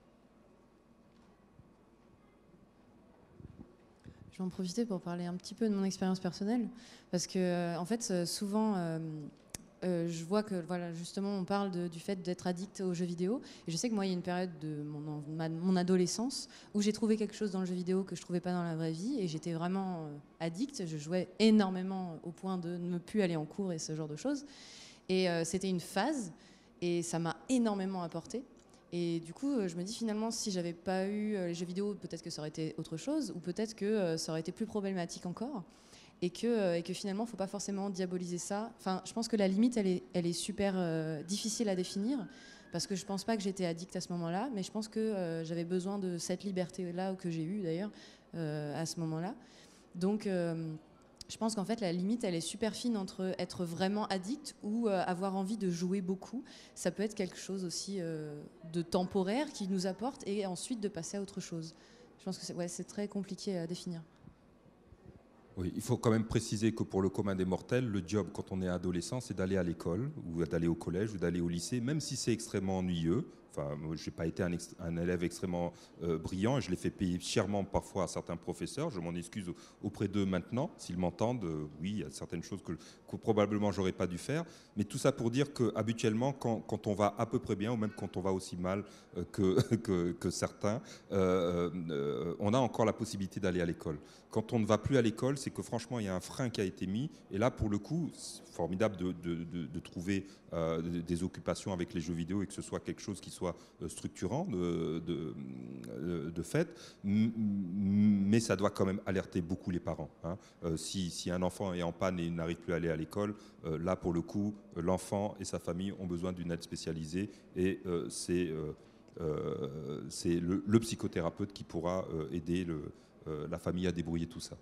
Je vais en profiter pour parler un petit peu de mon expérience personnelle, parce que en fait, souvent, euh, euh, je vois que voilà, justement, on parle de, du fait d'être addict aux jeux vidéo, et je sais que moi, il y a une période de mon, ma, mon adolescence où j'ai trouvé quelque chose dans le jeu vidéo que je trouvais pas dans la vraie vie, et j'étais vraiment euh, addict. Je jouais énormément au point de ne plus aller en cours et ce genre de choses, et euh, c'était une phase, et ça m'a énormément apporté. Et du coup, je me dis finalement, si j'avais pas eu les jeux vidéo, peut-être que ça aurait été autre chose, ou peut-être que ça aurait été plus problématique encore, et que, et que finalement, il ne faut pas forcément diaboliser ça. Enfin, je pense que la limite, elle est, elle est super euh, difficile à définir, parce que je ne pense pas que j'étais addict à ce moment-là, mais je pense que euh, j'avais besoin de cette liberté-là, que j'ai eue d'ailleurs, euh, à ce moment-là. Donc... Euh, je pense qu'en fait, la limite, elle est super fine entre être vraiment addict ou euh, avoir envie de jouer beaucoup. Ça peut être quelque chose aussi euh, de temporaire qui nous apporte et ensuite de passer à autre chose. Je pense que c'est ouais, c'est très compliqué à définir. Oui, il faut quand même préciser que pour le commun des mortels, le job quand on est adolescent, c'est d'aller à l'école ou d'aller au collège ou d'aller au lycée, même si c'est extrêmement ennuyeux. Enfin, moi, je n'ai pas été un, un élève extrêmement euh, brillant et je l'ai fait payer chèrement parfois à certains professeurs. Je m'en excuse auprès d'eux maintenant, s'ils m'entendent. Euh, oui, il y a certaines choses que, que probablement j'aurais pas dû faire. Mais tout ça pour dire qu'habituellement, quand, quand on va à peu près bien, ou même quand on va aussi mal euh, que, que, que certains, euh, euh, on a encore la possibilité d'aller à l'école. Quand on ne va plus à l'école, c'est que franchement, il y a un frein qui a été mis. Et là, pour le coup, c'est formidable de, de, de, de trouver euh, des occupations avec les jeux vidéo et que ce soit quelque chose qui soit structurant de, de, de fait. Mais ça doit quand même alerter beaucoup les parents. Hein. Euh, si, si un enfant est en panne et n'arrive plus à aller à l'école, euh, là, pour le coup, l'enfant et sa famille ont besoin d'une aide spécialisée et euh, c'est euh, euh, c'est le, le psychothérapeute qui pourra euh, aider le la famille à débrouiller tout ça.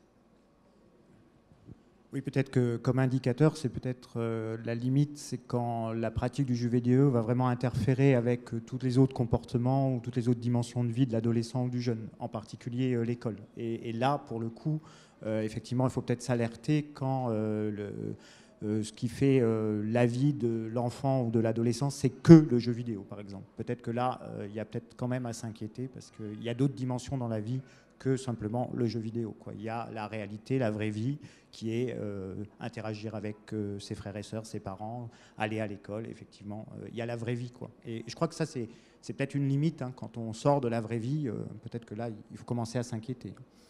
Oui, peut-être que comme indicateur, c'est peut-être euh, la limite, c'est quand la pratique du jeu vidéo va vraiment interférer avec euh, tous les autres comportements ou toutes les autres dimensions de vie de l'adolescent ou du jeune, en particulier euh, l'école. Et, et là, pour le coup, euh, effectivement, il faut peut-être s'alerter quand euh, le, euh, ce qui fait euh, la vie de l'enfant ou de l'adolescent, c'est que le jeu vidéo, par exemple. Peut-être que là, euh, il y a peut-être quand même à s'inquiéter parce qu'il y a d'autres dimensions dans la vie que simplement le jeu vidéo, quoi. Il y a la réalité, la vraie vie, qui est euh, interagir avec euh, ses frères et sœurs, ses parents, aller à l'école, effectivement. Euh, il y a la vraie vie, quoi. Et je crois que ça, c'est, c'est peut-être une limite, hein, quand on sort de la vraie vie, euh, peut-être que là, il faut commencer à s'inquiéter.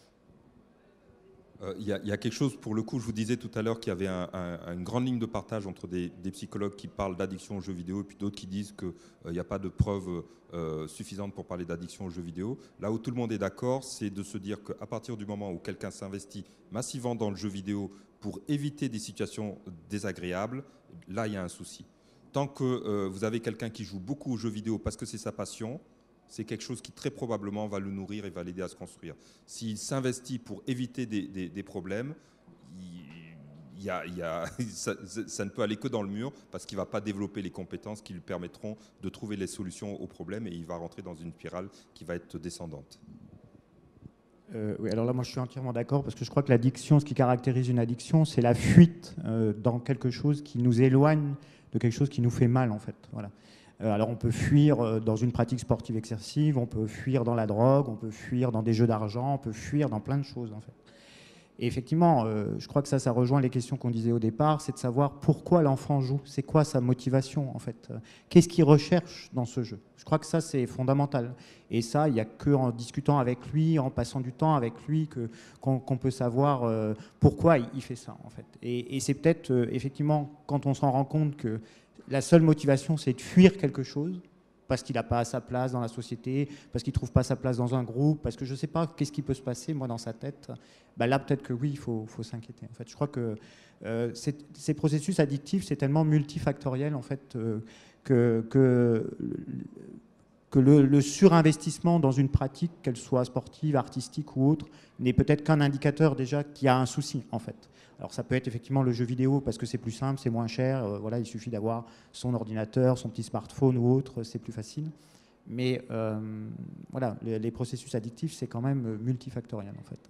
Il euh, y, y a quelque chose, pour le coup, je vous disais tout à l'heure qu'il y avait un, un, une grande ligne de partage entre des, des psychologues qui parlent d'addiction aux jeux vidéo et puis d'autres qui disent qu'il n'y euh, a pas de preuves euh, suffisantes pour parler d'addiction aux jeux vidéo. Là où tout le monde est d'accord, c'est de se dire qu'à partir du moment où quelqu'un s'investit massivement dans le jeu vidéo pour éviter des situations désagréables, là, il y a un souci. Tant que euh, vous avez quelqu'un qui joue beaucoup aux jeux vidéo parce que c'est sa passion, c'est quelque chose qui très probablement va le nourrir et va l'aider à se construire. S'il s'investit pour éviter des, des, des problèmes, il, y a, il y a, ça, ça ne peut aller que dans le mur parce qu'il ne va pas développer les compétences qui lui permettront de trouver les solutions aux problèmes et il va rentrer dans une spirale qui va être descendante. Euh, oui, alors là, moi, je suis entièrement d'accord parce que je crois que l'addiction, ce qui caractérise une addiction, c'est la fuite euh, dans quelque chose qui nous éloigne de quelque chose qui nous fait mal, en fait. Voilà. Alors on peut fuir dans une pratique sportive excessive, on peut fuir dans la drogue, on peut fuir dans des jeux d'argent, on peut fuir dans plein de choses en fait. Et effectivement, euh, je crois que ça, ça rejoint les questions qu'on disait au départ, c'est de savoir pourquoi l'enfant joue, c'est quoi sa motivation en fait, qu'est-ce qu'il recherche dans ce jeu. Je crois que ça c'est fondamental. Et ça, il n'y a qu'en discutant avec lui, en passant du temps avec lui, que, qu'on, qu'on peut savoir euh, pourquoi il fait ça en fait. Et, et c'est peut-être euh, effectivement quand on s'en rend compte que la seule motivation, c'est de fuir quelque chose, parce qu'il n'a pas sa place dans la société, parce qu'il ne trouve pas sa place dans un groupe, parce que je ne sais pas qu'est-ce qui peut se passer, moi, dans sa tête, bah là, peut-être que oui, il faut, faut s'inquiéter. En fait, je crois que euh, ces processus addictifs, c'est tellement multifactoriel, en fait, euh, que, que, que le, le surinvestissement dans une pratique, qu'elle soit sportive, artistique ou autre, n'est peut-être qu'un indicateur déjà qu'il y a un souci, en fait. Alors ça peut être effectivement le jeu vidéo parce que c'est plus simple, c'est moins cher, euh, voilà, il suffit d'avoir son ordinateur, son petit smartphone ou autre, c'est plus facile. Mais euh, voilà, les, les processus addictifs, c'est quand même multifactoriel en fait.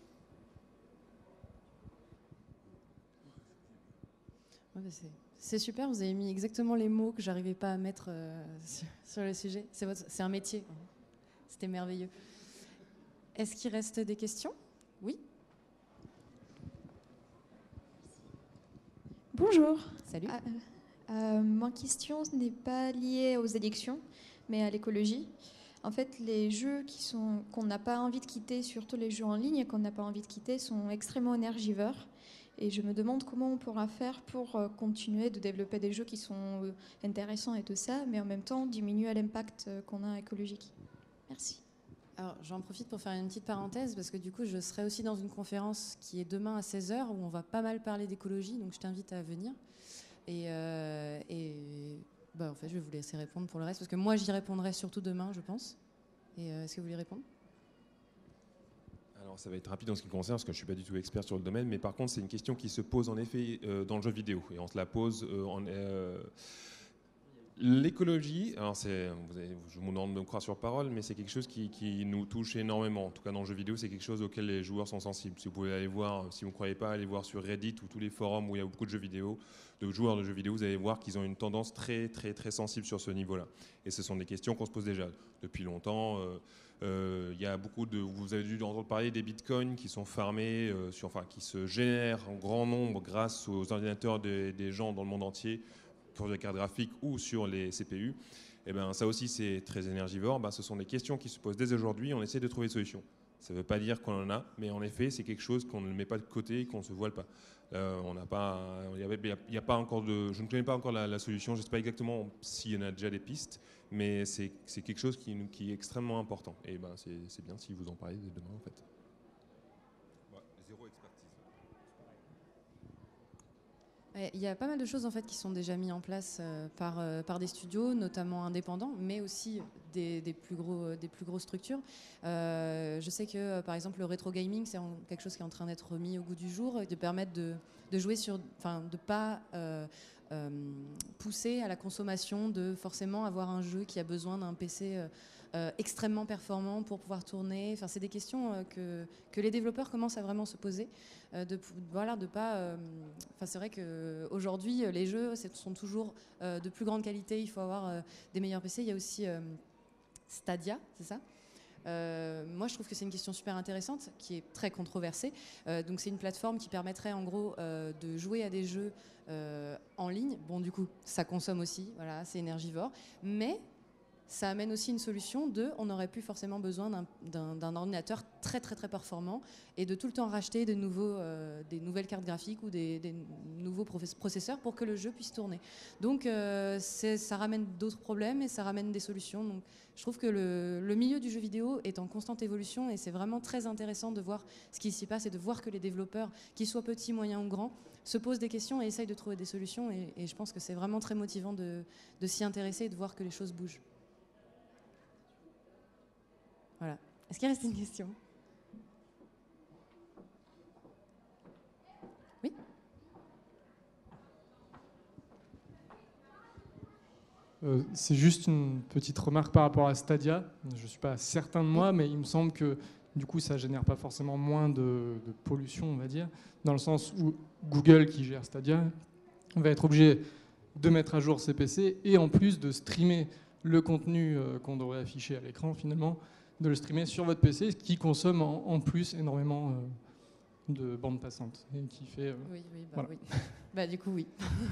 Ouais, bah c'est super, vous avez mis exactement les mots que j'arrivais pas à mettre euh, sur, sur le sujet. C'est un métier, c'était merveilleux. Est-ce qu'il reste des questions? Oui. Bonjour. Salut. Euh, euh, ma question n'est pas liée aux addictions, mais à l'écologie. En fait, les jeux qui sont qu'on n'a pas envie de quitter, surtout les jeux en ligne qu'on n'a pas envie de quitter, sont extrêmement énergivores. Et je me demande comment on pourra faire pour euh, continuer de développer des jeux qui sont euh, intéressants et tout ça, mais en même temps diminuer l'impact euh, qu'on a écologique. Merci. Alors, j'en profite pour faire une petite parenthèse, parce que du coup, je serai aussi dans une conférence qui est demain à seize heures, où on va pas mal parler d'écologie, donc je t'invite à venir. Et, euh, et bah, en fait, je vais vous laisser répondre pour le reste, parce que moi, j'y répondrai surtout demain, je pense. Et euh, est-ce que vous voulez répondre? Alors, ça va être rapide en ce qui me concerne, parce que je ne suis pas du tout expert sur le domaine, mais par contre, c'est une question qui se pose en effet euh, dans le jeu vidéo, et on se la pose euh, en... Euh, L'écologie, alors c'est, vous avez, je vous demande de me croire sur parole, mais c'est quelque chose qui, qui nous touche énormément. En tout cas, dans le jeu vidéo, c'est quelque chose auquel les joueurs sont sensibles. Si vous pouvez aller voir, si vous ne croyez pas, allez voir sur Reddit ou tous les forums où il y a beaucoup de jeux vidéo, de joueurs de jeux vidéo, vous allez voir qu'ils ont une tendance très, très, très sensible sur ce niveau-là. Et ce sont des questions qu'on se pose déjà depuis longtemps. Euh, euh, il y a beaucoup de, vous avez dû entendre parler des bitcoins qui sont farmés, euh, sur, enfin, qui se génèrent en grand nombre grâce aux ordinateurs des, des gens dans le monde entier, sur les cartes graphiques ou sur les C P U, et ben ça aussi c'est très énergivore. Ben, ce sont des questions qui se posent dès aujourd'hui, on essaie de trouver des solutions. Ça ne veut pas dire qu'on en a, mais en effet c'est quelque chose qu'on ne met pas de côté et qu'on ne se voile pas. Euh, on n'a pas, il n'y a, a pas encore de, je ne connais pas encore la, la solution, je ne sais pas exactement s'il y en a déjà des pistes, mais c'est quelque chose qui, qui est extrêmement important. Et ben c'est bien si vous en parlez demain en fait. Il y a pas mal de choses en fait qui sont déjà mises en place euh, par, euh, par des studios, notamment indépendants, mais aussi des, des, plus, gros, des plus grosses structures. Euh, je sais que euh, par exemple le rétro gaming, c'est quelque chose qui est en train d'être mis au goût du jour, et de permettre de, de jouer sur, enfin de pas euh, euh, pousser à la consommation, de forcément avoir un jeu qui a besoin d'un P C euh, euh, extrêmement performant pour pouvoir tourner. Enfin, c'est des questions euh, que, que les développeurs commencent à vraiment se poser. Euh, de, voilà, de pas. Euh, enfin, c'est vrai qu'aujourd'hui, les jeux sont toujours euh, de plus grande qualité. Il faut avoir euh, des meilleurs P C. Il y a aussi euh, Stadia, c'est ça? Euh, moi, je trouve que c'est une question super intéressante, qui est très controversée. Euh, donc, c'est une plateforme qui permettrait, en gros, euh, de jouer à des jeux euh, en ligne. Bon, du coup, ça consomme aussi. Voilà, c'est énergivore, mais ça amène aussi une solution de, on n'aurait plus forcément besoin d'un ordinateur très très très performant et de tout le temps racheter de nouveaux, euh, des nouvelles cartes graphiques ou des, des nouveaux processeurs pour que le jeu puisse tourner. Donc euh, ça ramène d'autres problèmes et ça ramène des solutions. Donc je trouve que le, le milieu du jeu vidéo est en constante évolution et c'est vraiment très intéressant de voir ce qui s'y passe et de voir que les développeurs, qu'ils soient petits, moyens ou grands, se posent des questions et essayent de trouver des solutions et, et je pense que c'est vraiment très motivant de, de s'y intéresser et de voir que les choses bougent. Voilà. Est-ce qu'il reste une question? Oui. Euh, C'est juste une petite remarque par rapport à Stadia. Je ne suis pas certain de moi, mais il me semble que du coup, ça ne génère pas forcément moins de, de pollution, on va dire, dans le sens où Google, qui gère Stadia, va être obligé de mettre à jour ses P C et en plus de streamer le contenu euh, qu'on devrait afficher à l'écran, finalement, de le streamer sur votre P C, ce qui consomme en, en plus énormément euh, de bande passante et qui fait. Euh, oui, oui, bah, voilà. oui. Bah, du coup, oui.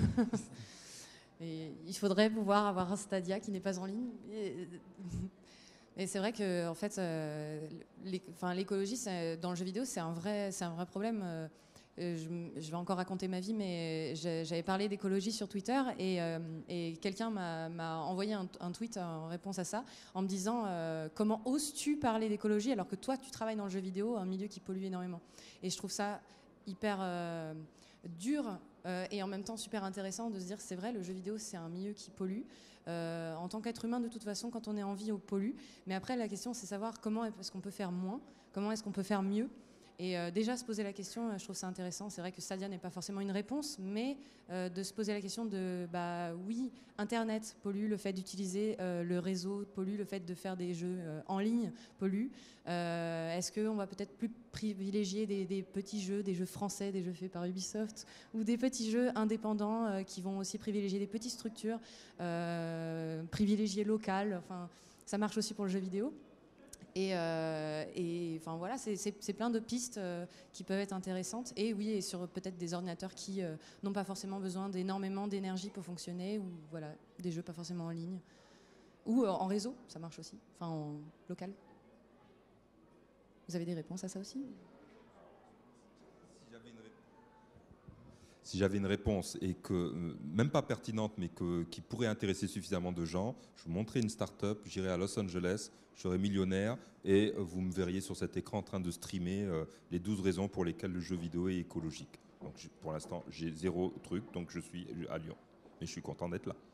Et il faudrait pouvoir avoir un Stadia qui n'est pas en ligne. Et, et c'est vrai que, en fait, euh, l'écologie dans le jeu vidéo, c'est un vrai, c'est un vrai problème. Euh, euh, je, je vais encore raconter ma vie, mais j'avais parlé d'écologie sur Twitter et, euh, et quelqu'un m'a envoyé un, un tweet en réponse à ça en me disant euh, comment oses-tu parler d'écologie alors que toi tu travailles dans le jeu vidéo, un milieu qui pollue énormément. Et je trouve ça hyper euh, dur euh, et en même temps super intéressant de se dire c'est vrai, le jeu vidéo c'est un milieu qui pollue. Euh, en tant qu'être humain, de toute façon, quand on est en vie, on pollue. Mais après, la question, c'est savoir comment est-ce qu'on peut faire moins, comment est-ce qu'on peut faire mieux. Et euh, déjà, se poser la question, je trouve ça intéressant. C'est vrai que Stadia n'est pas forcément une réponse, mais euh, de se poser la question de, bah oui, Internet pollue, le fait d'utiliser euh, le réseau pollue, le fait de faire des jeux euh, en ligne pollue. Euh, Est-ce qu'on va peut-être plus privilégier des, des petits jeux, des jeux français, des jeux faits par Ubisoft, ou des petits jeux indépendants euh, qui vont aussi privilégier des petites structures, euh, privilégier local. Enfin, ça marche aussi pour le jeu vidéo. Et, euh, et enfin voilà, c'est plein de pistes euh, qui peuvent être intéressantes. Et oui, et sur peut-être des ordinateurs qui euh, n'ont pas forcément besoin d'énormément d'énergie pour fonctionner, ou voilà, des jeux pas forcément en ligne, ou euh, en réseau, ça marche aussi, enfin en local. Vous avez des réponses à ça aussi ? Si j'avais une réponse, et que, euh, même pas pertinente, mais que, qui pourrait intéresser suffisamment de gens, je vous montrerais une start-up, j'irais à Los Angeles, je serais millionnaire, et euh, vous me verriez sur cet écran en train de streamer euh, les douze raisons pour lesquelles le jeu vidéo est écologique. Donc pour l'instant, j'ai zéro truc, donc je suis à Lyon. Mais je suis content d'être là.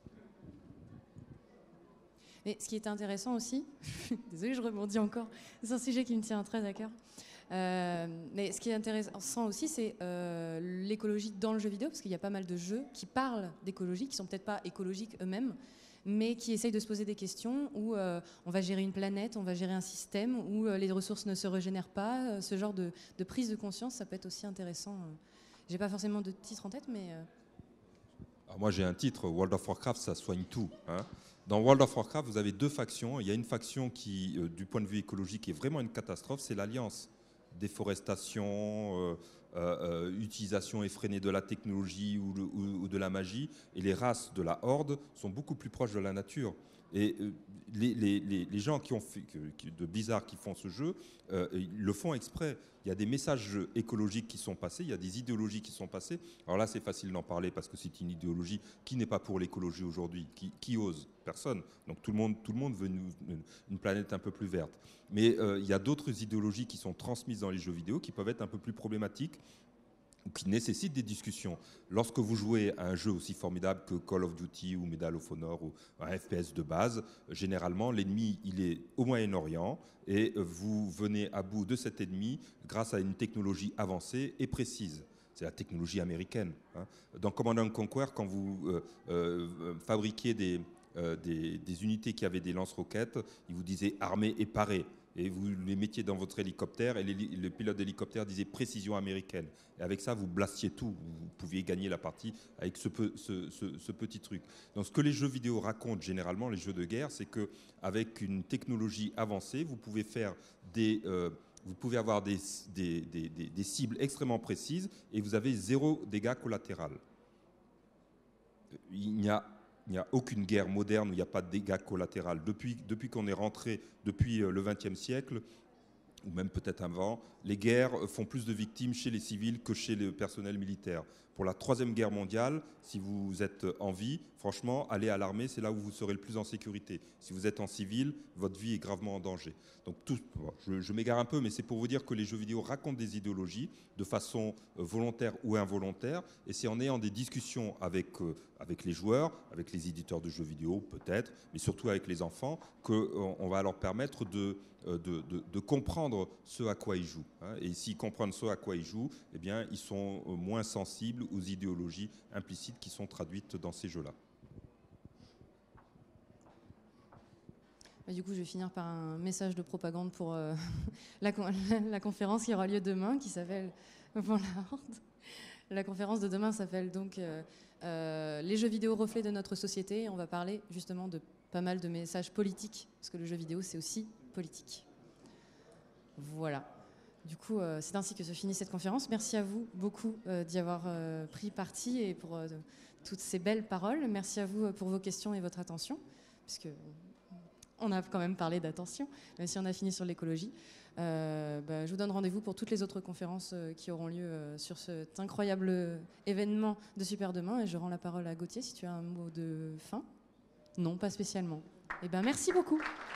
Mais ce qui est intéressant aussi, désolée, je rebondis encore, c'est un sujet qui me tient très à cœur. Euh, mais ce qui est intéressant aussi, c'est euh, l'écologie dans le jeu vidéo, parce qu'il y a pas mal de jeux qui parlent d'écologie, qui sont peut-être pas écologiques eux-mêmes, mais qui essayent de se poser des questions où euh, on va gérer une planète, on va gérer un système, où euh, les ressources ne se régénèrent pas. Euh, ce genre de, de prise de conscience, ça peut être aussi intéressant. J'ai pas forcément de titre en tête, mais... Euh... Alors moi j'ai un titre, World of Warcraft, ça soigne tout, hein. Dans World of Warcraft, vous avez deux factions. Il y a une faction qui, euh, du point de vue écologique, est vraiment une catastrophe, c'est l'Alliance. Déforestation, euh, euh, utilisation effrénée de la technologie ou, le, ou, ou de la magie. Et les races de la Horde sont beaucoup plus proches de la nature. Et euh, les, les, les gens qui ont fait, que, de Blizzard qui font ce jeu, euh, ils le font exprès. Il y a des messages écologiques qui sont passés, il y a des idéologies qui sont passées. Alors là, c'est facile d'en parler parce que c'est une idéologie qui n'est pas pour l'écologie aujourd'hui. Qui, qui ose? Personne. Donc tout le monde, tout le monde veut une, une planète un peu plus verte. Mais euh, il y a d'autres idéologies qui sont transmises dans les jeux vidéo qui peuvent être un peu plus problématiques, ou qui nécessitent des discussions. Lorsque vous jouez à un jeu aussi formidable que Call of Duty ou Medal of Honor ou un F P S de base, généralement l'ennemi il est au Moyen-Orient et vous venez à bout de cet ennemi grâce à une technologie avancée et précise. C'est la technologie américaine, hein. Dans Command and Conquer, quand vous euh, euh, fabriquiez des, euh, des, des unités qui avaient des lance-roquettes, ils vous disaient armés et parés. Et vous les mettiez dans votre hélicoptère et les, le pilote d'hélicoptère disait précision américaine. Et avec ça, vous blastiez tout. Vous pouviez gagner la partie avec ce, peu, ce, ce, ce petit truc. Donc ce que les jeux vidéo racontent généralement, les jeux de guerre, c'est qu'avec une technologie avancée, vous pouvez faire des... Euh, vous pouvez avoir des, des, des, des, des cibles extrêmement précises et vous avez zéro dégâts collatéral. Il n'y a Il n'y a aucune guerre moderne où il n'y a pas de dégâts collatéraux. Depuis, depuis qu'on est rentré, depuis le vingtième siècle, ou même peut-être avant, les guerres font plus de victimes chez les civils que chez le personnel militaire. Pour la Troisième Guerre mondiale, si vous êtes en vie, franchement, allez à l'armée, c'est là où vous serez le plus en sécurité. Si vous êtes en civil, votre vie est gravement en danger. Donc tout, bon, je, je m'égare un peu, mais c'est pour vous dire que les jeux vidéo racontent des idéologies de façon volontaire ou involontaire, et c'est en ayant des discussions avec, euh, avec les joueurs, avec les éditeurs de jeux vidéo peut-être, mais surtout avec les enfants, qu'on on va leur permettre de, de, de, de comprendre ce à quoi ils jouent. Hein. Et s'ils comprennent ce à quoi ils jouent, eh bien, ils sont moins sensibles aux idéologies implicites qui sont traduites dans ces jeux-là. Du coup, je vais finir par un message de propagande pour euh, la, la conférence qui aura lieu demain, qui s'appelle pour la Horde. La conférence de demain s'appelle donc euh, euh, les jeux vidéo reflets de notre société. On va parler justement de pas mal de messages politiques, parce que le jeu vidéo, c'est aussi politique. Voilà. Du coup, euh, c'est ainsi que se finit cette conférence. Merci à vous beaucoup euh, d'y avoir euh, pris parti et pour euh, toutes ces belles paroles. Merci à vous pour vos questions et votre attention, puisque on a quand même parlé d'attention, même si on a fini sur l'écologie. Euh, bah, je vous donne rendez-vous pour toutes les autres conférences euh, qui auront lieu euh, sur cet incroyable événement de Super Demain. Et je rends la parole à Gauthier si tu as un mot de fin. Non, pas spécialement. Eh ben, merci beaucoup.